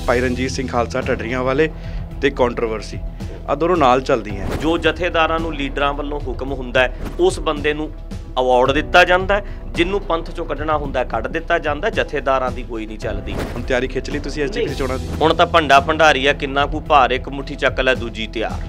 ਭਾਈ ਰਣਜੀਤ ਸਿੰਘ ਖਾਲਸਾ ਢੱਡਰੀਆਂ ਵਾਲੇ ਤੇ ਕੰਟਰੋਵਰਸੀ ਆ ਦੋਨੋਂ ਨਾਲ ਚੱਲਦੀਆਂ। ਜੋ ਜਥੇਦਾਰਾਂ ਨੂੰ ਲੀਡਰਾਂ ਵੱਲੋਂ ਹੁਕਮ ਹੁੰਦਾ ਹੈ ਉਸ ਬੰਦੇ ਨੂੰ ਅਵਾਰਡ ਦਿੱਤਾ ਜਾਂਦਾ ਹੈ, ਜਿਹਨੂੰ ਪੰਥ ਚੋਂ ਕੱਢਣਾ ਹੁੰਦਾ ਕੱਢ ਦਿੱਤਾ ਜਾਂਦਾ। ਜਥੇਦਾਰਾਂ ਦੀ ਕੋਈ ਨਹੀਂ ਚੱਲਦੀ। ਹੁਣ ਤਿਆਰੀ ਖਿੱਚ ਲਈ ਤੁਸੀਂ ਐਸਜੀਪੀਸੀ ਚੋਣਾਂ ਦੀ? ਹੁਣ ਤਾਂ ਭੰਡਾ ਭੰਡਾਰੀ ਆ, ਕਿੰਨਾ ਕੁ ਭਾਰ, ਇੱਕ ਮੁੱਠੀ ਚੱਕ ਲੈ ਦੂਜੀ ਤਿਆਰ।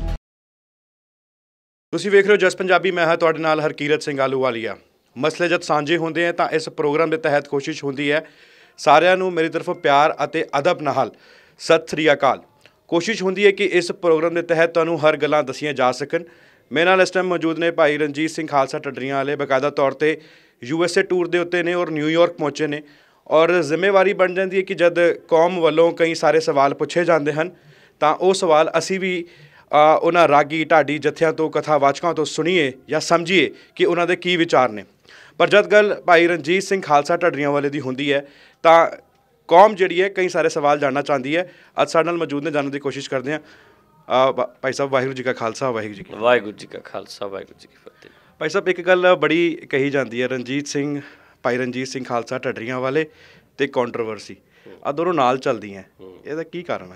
ਤੁਸੀਂ ਵੇਖ ਰਹੇ ਹੋ ਜਸ ਪੰਜਾਬੀ, ਮੈਂ ਹਾਂ ਤੁਹਾਡੇ ਨਾਲ ਹਰਕੀਰਤ ਸਿੰਘ ਆਹਲੂਵਾਲੀਆ। ਮਸਲੇ ਜਦ ਸਾਂਝੇ ਹੁੰਦੇ ਆ ਤਾਂ ਇਸ ਪ੍ਰੋਗਰਾਮ ਦੇ ਤਹਿਤ ਕੋਸ਼ਿਸ਼ ਹੁੰਦੀ ਹੈ ਸਾਰਿਆਂ ਨੂੰ ਮੇਰੀ ਤਰਫੋਂ ਪਿਆਰ ਅਤੇ ਅਦਬ ਨਾਲ ਸਤਿ ਸ੍ਰੀ ਅਕਾਲ। ਕੋਸ਼ਿਸ਼ ਹੁੰਦੀ ਹੈ ਕਿ ਇਸ ਪ੍ਰੋਗਰਾਮ ਦੇ ਤਹਿਤ ਤੁਹਾਨੂੰ ਹਰ ਗੱਲਾਂ ਦੱਸੀਆਂ ਜਾ ਸਕਣ। ਮੇਰੇ ਨਾਲ ਇਸ ਟਾਈਮ ਮੌਜੂਦ ਨੇ ਭਾਈ ਰਣਜੀਤ ਸਿੰਘ ਖਾਲਸਾ ਢੱਡਰੀਆਂ ਵਾਲੇ, ਬਕਾਇਦਾ ਤੌਰ 'ਤੇ USA ਟੂਰ ਦੇ ਉੱਤੇ ਨੇ ਔਰ ਨਿਊਯਾਰਕ ਪਹੁੰਚੇ ਨੇ। ਔਰ ਜ਼ਿੰਮੇਵਾਰੀ ਬਣ ਜਾਂਦੀ ਹੈ ਕਿ ਜਦ ਕੌਮ ਵੱਲੋਂ ਕਈ ਸਾਰੇ ਸਵਾਲ ਪੁੱਛੇ ਜਾਂਦੇ ਹਨ ਤਾਂ ਉਹ ਸਵਾਲ ਅਸੀਂ ਵੀ ਉਹਨਾਂ ਰਾਗੀ ਢਾਡੀ ਜਥਿਆਂ ਤੋਂ, ਕਥਾਵਾਚਕਾਂ ਤੋਂ ਸੁਣੀਏ ਜਾਂ ਸਮਝੀਏ ਕਿ ਉਹਨਾਂ ਦੇ ਕੀ ਵਿਚਾਰ ਨੇ। ਪਰ ਜਦ ਗੱਲ ਭਾਈ ਰਣਜੀਤ ਸਿੰਘ ਖਾਲਸਾ ਢੱਡਰੀਆਂ ਵਾਲੇ ਦੀ ਹੁੰਦੀ ਹੈ ਤਾਂ ਕੌਮ ਜਿਹੜੀ ਹੈ ਕਈ ਸਾਰੇ ਸਵਾਲ ਜਾਣਨਾ ਚਾਹੁੰਦੀ ਹੈ। ਅੱਜ ਸਾਡੇ ਨਾਲ ਮੌਜੂਦ ਨੇ, ਜਾਣਨ ਦੀ ਕੋਸ਼ਿਸ਼ ਕਰਦੇ ਹਾਂ। ਭਾਈ ਸਾਹਿਬ, ਵਾਹਿਗੁਰੂ ਜੀ ਕਾ ਖਾਲਸਾ, ਵਾਹਿਗੁਰੂ ਜੀ ਕੀ ਫਤਿਹ। ਵਾਹਿਗੁਰੂ ਜੀ ਕਾ ਖਾਲਸਾ, ਵਾਹਿਗੁਰੂ ਜੀ ਕੀ ਫਤਿਹ। ਭਾਈ ਸਾਹਿਬ, ਇੱਕ ਗੱਲ ਬੜੀ ਕਹੀ ਜਾਂਦੀ ਹੈ, ਭਾਈ ਰਣਜੀਤ ਸਿੰਘ ਖਾਲਸਾ ਢੱਡਰੀਆਂ ਵਾਲੇ ਤੇ ਕੰਟਰੋਵਰਸੀ ਆ ਦੋਨੋਂ ਨਾਲ ਚੱਲਦੀਆਂ। ਇਹਦਾ ਕੀ ਕਾਰਨ ਹੈ?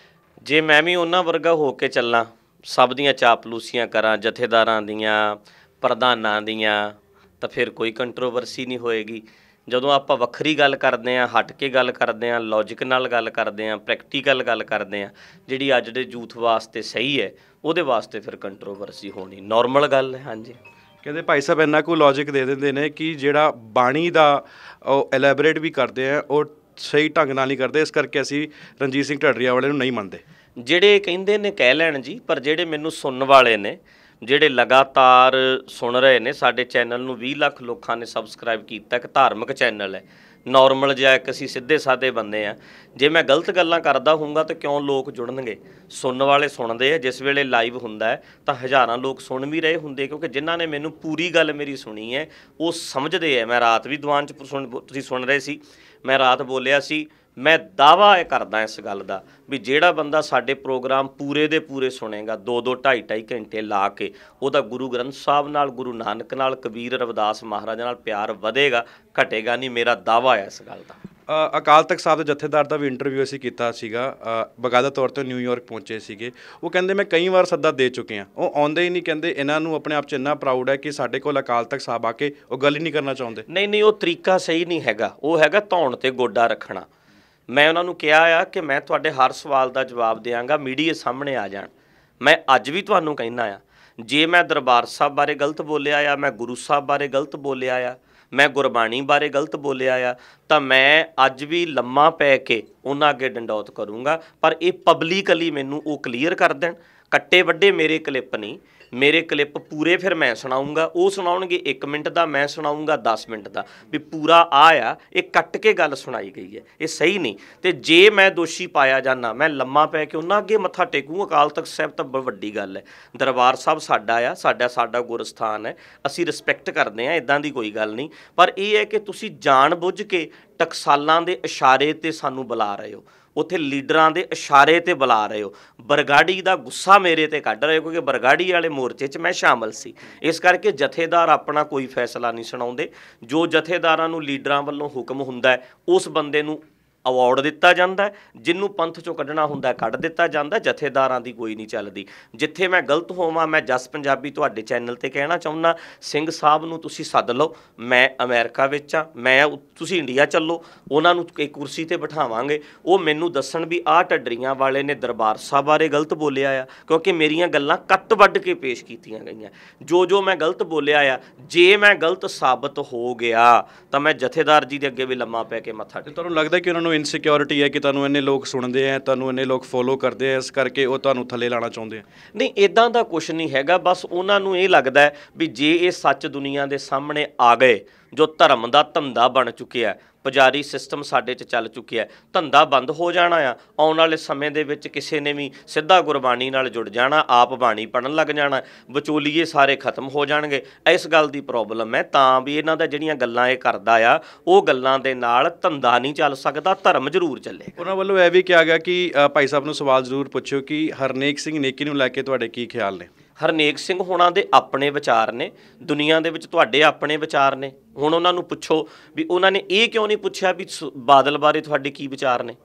ਜੇ ਮੈਂ ਵੀ ਉਹਨਾਂ ਵਰਗਾ ਹੋ ਕੇ ਚੱਲਾਂ, ਸਭ ਦੀਆਂ ਚਾਪਲੂਸੀਆਂ ਕਰਾਂ, ਜਥੇਦਾਰਾਂ ਦੀਆਂ, ਪ੍ਰਧਾਨਾਂ ਦੀਆਂ, ਤਾਂ ਫਿਰ ਕੋਈ ਕੰਟਰੋਵਰਸੀ ਨਹੀਂ ਹੋਏਗੀ। ਜਦੋਂ ਆਪਾਂ ਵੱਖਰੀ ਗੱਲ ਕਰਦੇ ਹਾਂ, ਹਟ ਕੇ ਗੱਲ ਕਰਦੇ ਹਾਂ, ਲੌਜਿਕ ਨਾਲ ਗੱਲ ਕਰਦੇ ਹਾਂ, ਪ੍ਰੈਕਟੀਕਲ ਗੱਲ ਕਰਦੇ ਹਾਂ, ਜਿਹੜੀ ਅੱਜ ਦੇ ਯੂਥ ਵਾਸਤੇ ਸਹੀ ਹੈ, ਉਹਦੇ ਵਾਸਤੇ ਫਿਰ ਕੰਟਰੋਵਰਸੀ ਹੋਣੀ ਨੋਰਮਲ ਗੱਲ ਹੈ। ਹਾਂਜੀ, ਕਹਿੰਦੇ ਭਾਈ ਸਾਹਿਬ ਇੰਨਾ ਕੁ ਲੌਜਿਕ ਦੇ ਦਿੰਦੇ ਨੇ ਕਿ ਜਿਹੜਾ ਬਾਣੀ ਦਾ ਉਹ ਐਲੈਬੋਰੇਟ ਵੀ ਕਰਦੇ ਆ ਉਹ ਸਹੀ ਢੰਗ ਨਾਲ ਨਹੀਂ ਕਰਦੇ, ਇਸ ਕਰਕੇ ਅਸੀਂ ਰਣਜੀਤ ਸਿੰਘ ਢੱਡਰੀਆਂ ਵਾਲੇ ਨੂੰ ਨਹੀਂ ਮੰਨਦੇ। ਜਿਹੜੇ ਕਹਿੰਦੇ ਨੇ ਕਹਿ ਲੈਣ ਜੀ, ਪਰ ਜਿਹੜੇ ਮੈਨੂੰ ਸੁਣਨ ਵਾਲੇ ਨੇ, ਜਿਹੜੇ ਲਗਾਤਾਰ ਸੁਣ ਰਹੇ ਨੇ, ਸਾਡੇ ਚੈਨਲ ਨੂੰ 20 ਲੱਖ ਲੋਕਾਂ ਨੇ ਸਬਸਕ੍ਰਾਈਬ ਕੀਤਾ। ਇੱਕ ਧਾਰਮਿਕ ਚੈਨਲ ਹੈ, ਨੋਰਮਲ ਜਿਹਾ ਇੱਕ ਅਸੀਂ ਸਿੱਧੇ ਸਾਦੇ ਬੰਦੇ ਆ। ਜੇ ਮੈਂ ਗਲਤ ਗੱਲਾਂ ਕਰਦਾ ਹੋਊਂਗਾ ਤਾਂ ਕਿਉਂ ਲੋਕ ਜੁੜਨਗੇ? ਸੁਣਨ ਵਾਲੇ ਸੁਣਦੇ ਆ। ਜਿਸ ਵੇਲੇ ਲਾਈਵ ਹੁੰਦਾ ਹੈ ਤਾਂ ਹਜ਼ਾਰਾਂ ਲੋਕ ਸੁਣ ਵੀ ਰਹੇ ਹੁੰਦੇ, ਕਿਉਂਕਿ ਜਿਨ੍ਹਾਂ ਨੇ ਮੈਨੂੰ ਪੂਰੀ ਗੱਲ ਮੇਰੀ ਸੁਣੀ ਹੈ ਉਹ ਸਮਝਦੇ ਆ। ਮੈਂ ਰਾਤ ਵੀ ਦੀਵਾਨ 'ਚ ਤੁਸੀਂ ਸੁਣ ਰਹੇ ਸੀ, ਮੈਂ ਰਾਤ ਬੋਲਿਆ ਸੀ, ਮੈਂ ਦਾਅਵਾ ਇਹ ਕਰਦਾ ਇਸ ਗੱਲ ਦਾ ਵੀ ਜਿਹੜਾ ਬੰਦਾ ਸਾਡੇ ਪ੍ਰੋਗਰਾਮ ਪੂਰੇ ਦੇ ਪੂਰੇ ਸੁਣੇਗਾ 2-2 2.5 ਘੰਟੇ ਲਾ ਕੇ, ਉਹਦਾ ਗੁਰੂ ਗ੍ਰੰਥ ਸਾਹਿਬ ਨਾਲ, ਗੁਰੂ ਨਾਨਕ ਨਾਲ, ਕਬੀਰ ਰਵਿਦਾਸ ਮਹਾਰਾਜਾ ਨਾਲ ਪਿਆਰ ਵਧੇਗਾ, ਘਟੇਗਾ ਨਹੀਂ। ਮੇਰਾ ਦਾਅਵਾ ਹੈ ਇਸ ਗੱਲ ਦਾ। ਅਕਾਲ ਤਖਤ ਸਾਹਿਬ ਦੇ ਜਥੇਦਾਰ ਦਾ ਵੀ ਇੰਟਰਵਿਊ ਅਸੀਂ ਕੀਤਾ ਸੀਗਾ, ਬਕਾਇਦਾ ਤੌਰ 'ਤੇ ਨਿਊਯਾਰਕ ਪਹੁੰਚੇ ਸੀਗੇ। ਉਹ ਕਹਿੰਦੇ ਮੈਂ ਕਈ ਵਾਰ ਸੱਦਾ ਦੇ ਚੁੱਕੇ ਹਾਂ, ਉਹ ਆਉਂਦੇ ਹੀ ਨਹੀਂ। ਕਹਿੰਦੇ ਇਹਨਾਂ ਨੂੰ ਆਪਣੇ ਆਪ 'ਚ ਇੰਨਾ ਪ੍ਰਾਊਡ ਹੈ ਕਿ ਸਾਡੇ ਕੋਲ ਅਕਾਲ ਤਖਤ ਸਾਹਿਬ ਆ ਕੇ ਉਹ ਗੱਲ ਹੀ ਨਹੀਂ ਕਰਨਾ ਚਾਹੁੰਦੇ। ਨਹੀਂ, ਉਹ ਤਰੀਕਾ ਸਹੀ ਨਹੀਂ ਹੈਗਾ। ਉਹ ਹੈਗਾ ਧੌਣ 'ਤੇ ਗੋਡਾ ਰੱਖਣਾ। ਮੈਂ ਉਹਨਾਂ ਨੂੰ ਕਿਹਾ ਆ ਕਿ ਮੈਂ ਤੁਹਾਡੇ ਹਰ ਸਵਾਲ ਦਾ ਜਵਾਬ ਦਿਆਂਗਾ, ਮੀਡੀਆ ਸਾਹਮਣੇ ਆ ਜਾਣ। ਮੈਂ ਅੱਜ ਵੀ ਤੁਹਾਨੂੰ ਕਹਿੰਦਾ ਆ, ਜੇ ਮੈਂ ਦਰਬਾਰ ਸਾਹਿਬ ਬਾਰੇ ਗਲਤ ਬੋਲਿਆ ਆ, ਮੈਂ ਗੁਰੂ ਸਾਹਿਬ ਬਾਰੇ ਗਲਤ ਬੋਲਿਆ ਆ, ਮੈਂ ਗੁਰਬਾਣੀ ਬਾਰੇ ਗਲਤ ਬੋਲਿਆ ਆ, ਤਾਂ ਮੈਂ ਅੱਜ ਵੀ ਲੰਮਾ ਪੈ ਕੇ ਉਹਨਾਂ ਅੱਗੇ ਡੰਡੌਤ ਕਰੂੰਗਾ। ਪਰ ਇਹ ਪਬਲਿਕਲੀ ਮੈਨੂੰ ਉਹ ਕਲੀਅਰ ਕਰ ਦੇਣ। ਕੱਟੇ ਵੱਡੇ ਮੇਰੇ ਕਲਿੱਪ ਨਹੀਂ, ਮੇਰੇ ਕਲਿੱਪ ਪੂਰੇ ਫਿਰ ਮੈਂ ਸੁਣਾਊਂਗਾ। ਉਹ ਸੁਣਾਉਣਗੇ 1 ਮਿੰਟ ਦਾ, ਮੈਂ ਸੁਣਾਊਂਗਾ 10 ਮਿੰਟ ਦਾ, ਵੀ ਪੂਰਾ ਆ ਇਹ ਕੱਟ ਕੇ ਗੱਲ ਸੁਣਾਈ ਗਈ ਹੈ, ਇਹ ਸਹੀ ਨਹੀਂ। ਅਤੇ ਜੇ ਮੈਂ ਦੋਸ਼ੀ ਪਾਇਆ ਜਾਂਦਾ, ਮੈਂ ਲੰਮਾ ਪੈ ਕੇ ਉਹਨਾਂ ਅੱਗੇ ਮੱਥਾ ਟੇਕੂੰ। ਅਕਾਲ ਤਖਤ ਸਾਹਿਬ ਤਾਂ ਬਹੁਤ ਵੱਡੀ ਗੱਲ ਹੈ। ਦਰਬਾਰ ਸਾਹਿਬ ਸਾਡਾ ਆ, ਸਾਡਾ ਗੁਰਸਥਾਨ ਹੈ, ਅਸੀਂ ਰਿਸਪੈਕਟ ਕਰਦੇ ਹਾਂ, ਇੱਦਾਂ ਦੀ ਕੋਈ ਗੱਲ ਨਹੀਂ। ਪਰ ਇਹ ਹੈ ਕਿ ਤੁਸੀਂ ਜਾਣ ਬੁੱਝ ਕੇ ਟਕਸਾਲਾਂ ਦੇ ਇਸ਼ਾਰੇ 'ਤੇ ਸਾਨੂੰ ਬੁਲਾ ਰਹੇ ਹੋ, ਉੱਥੇ ਲੀਡਰਾਂ ਦੇ ਇਸ਼ਾਰੇ 'ਤੇ ਬੁਲਾ ਰਹੇ ਹੋ, ਬਰਗਾੜੀ ਦਾ ਗੁੱਸਾ ਮੇਰੇ 'ਤੇ ਕੱਢ ਰਹੇ ਹੋ, ਕਿਉਂਕਿ ਬਰਗਾੜੀ ਵਾਲੇ ਮੋਰਚੇ 'ਚ ਮੈਂ ਸ਼ਾਮਲ ਸੀ। ਇਸ ਕਰਕੇ ਜਥੇਦਾਰ ਆਪਣਾ ਕੋਈ ਫੈਸਲਾ ਨਹੀਂ ਸੁਣਾਉਂਦੇ। ਜੋ ਜਥੇਦਾਰਾਂ ਨੂੰ ਲੀਡਰਾਂ ਵੱਲੋਂ ਹੁਕਮ ਹੁੰਦਾ ਉਸ ਬੰਦੇ ਨੂੰ ਅਵਾਰਡ ਦਿੱਤਾ ਜਾਂਦਾ, ਜਿਹਨੂੰ ਪੰਥ ਚੋਂ ਕੱਢਣਾ ਹੁੰਦਾ ਕੱਢ ਦਿੱਤਾ ਜਾਂਦਾ। ਜਥੇਦਾਰਾਂ ਦੀ ਕੋਈ ਨਹੀਂ ਚੱਲਦੀ। ਜਿੱਥੇ ਮੈਂ ਗਲਤ ਹੋਵਾਂ, ਮੈਂ ਜਸ ਪੰਜਾਬੀ ਤੁਹਾਡੇ ਚੈਨਲ 'ਤੇ ਕਹਿਣਾ ਚਾਹੁੰਦਾ, ਸਿੰਘ ਸਾਹਿਬ ਨੂੰ ਤੁਸੀਂ ਸੱਦ ਲਓ। ਮੈਂ ਅਮਰੀਕਾ ਵਿੱਚ ਹਾਂ, ਤੁਸੀਂ ਇੰਡੀਆ ਚੱਲੋ, ਉਹਨਾਂ ਨੂੰ ਇੱਕ ਕੁਰਸੀ 'ਤੇ ਬਿਠਾਵਾਂਗੇ। ਉਹ ਮੈਨੂੰ ਦੱਸਣ ਵੀ ਆਹ ਢੱਡਰੀਆਂ ਵਾਲੇ ਨੇ ਦਰਬਾਰ ਸਾਹਿਬ ਬਾਰੇ ਗਲਤ ਬੋਲਿਆ ਆ, ਕਿਉਂਕਿ ਮੇਰੀਆਂ ਗੱਲਾਂ ਕੱਟ ਵੱਢ ਕੇ ਪੇਸ਼ ਕੀਤੀਆਂ ਗਈਆਂ। ਜੋ ਮੈਂ ਗਲਤ ਬੋਲਿਆ ਆ, ਜੇ ਮੈਂ ਗਲਤ ਸਾਬਤ ਹੋ ਗਿਆ ਤਾਂ ਮੈਂ ਜਥੇਦਾਰ ਜੀ ਦੇ ਅੱਗੇ ਵੀ ਲੰਮਾ ਪੈ ਕੇ ਮੱਥਾ ਟੇਕ। ਤੁਹਾਨੂੰ ਲੱਗਦਾ ਕਿ ਉਹਨਾਂ ਨੂੰ ਇਨਸਿਕਿਉਰਿਟੀ ਹੈ ਕਿ ਤੁਹਾਨੂੰ ਇੰਨੇ ਲੋਕ ਸੁਣਦੇ ਆ, ਤੁਹਾਨੂੰ ਇੰਨੇ ਲੋਕ ਫੋਲੋ ਕਰਦੇ ਆ, ਇਸ ਕਰਕੇ ਉਹ ਤੁਹਾਨੂੰ ਥੱਲੇ ਲਾਉਣਾ ਚਾਹੁੰਦੇ ਆ? ਨਹੀਂ, ਇੱਦਾਂ ਦਾ ਕੁਛ ਨਹੀਂ ਹੈਗਾ। ਬਸ ਉਹਨਾਂ ਨੂੰ ਇਹ ਲੱਗਦਾ ਵੀ ਜੇ ਇਹ ਸੱਚ ਦੁਨੀਆ ਦੇ ਸਾਹਮਣੇ ਆ ਗਏ, ਜੋ ਧਰਮ ਦਾ ਧੰਦਾ ਬਣ ਚੁੱਕਿਆ, ਪੁਜਾਰੀ ਸਿਸਟਮ ਸਾਡੇ 'ਚ ਚੱਲ ਚੁੱਕਿਆ, ਧੰਦਾ ਬੰਦ ਹੋ ਜਾਣਾ ਆ। ਆਉਣ ਵਾਲੇ ਸਮੇਂ ਦੇ ਵਿੱਚ ਕਿਸੇ ਨੇ ਵੀ ਸਿੱਧਾ ਗੁਰਬਾਣੀ ਨਾਲ ਜੁੜ ਜਾਣਾ, ਆਪ ਬਾਣੀ ਪੜ੍ਹਨ ਲੱਗ ਜਾਣਾ, ਵਿਚੋਲੀਏ ਸਾਰੇ ਖਤਮ ਹੋ ਜਾਣਗੇ। ਇਸ ਗੱਲ ਦੀ ਪ੍ਰੋਬਲਮ ਹੈ। ਤਾਂ ਵੀ ਇਹਨਾਂ ਦਾ ਜਿਹੜੀਆਂ ਗੱਲਾਂ ਇਹ ਕਰਦਾ ਆ, ਉਹ ਗੱਲਾਂ ਦੇ ਨਾਲ ਧੰਦਾ ਨਹੀਂ ਚੱਲ ਸਕਦਾ, ਧਰਮ ਜ਼ਰੂਰ ਚੱਲੇ। ਉਹਨਾਂ ਵੱਲੋਂ ਇਹ ਵੀ ਕਿਹਾ ਗਿਆ ਕਿ ਭਾਈ ਸਾਹਿਬ ਨੂੰ ਸਵਾਲ ਜ਼ਰੂਰ ਪੁੱਛਿਓ ਕਿ ਹਰਨੇਕ ਸਿੰਘ ਨੇਕੀ ਨੂੰ ਲੈ ਕੇ ਤੁਹਾਡੇ ਕੀ ਖਿਆਲ ਨੇ? ਹਰਨੇਕ ਸਿੰਘ ਹੋਣਾ ਦੇ ਆਪਣੇ ਵਿਚਾਰ ਨੇ, ਦੁਨੀਆ ਦੇ ਵਿੱਚ ਤੁਹਾਡੇ ਆਪਣੇ ਵਿਚਾਰ ਨੇ। ਹੁਣ ਉਹਨਾਂ ਨੂੰ ਪੁੱਛੋ ਵੀ ਉਹਨਾਂ ਨੇ ਇਹ ਕਿਉਂ ਨਹੀਂ ਪੁੱਛਿਆ ਵੀ ਬਾਦਲ ਬਾਰੇ ਤੁਹਾਡੇ ਕੀ ਵਿਚਾਰ ਨੇ।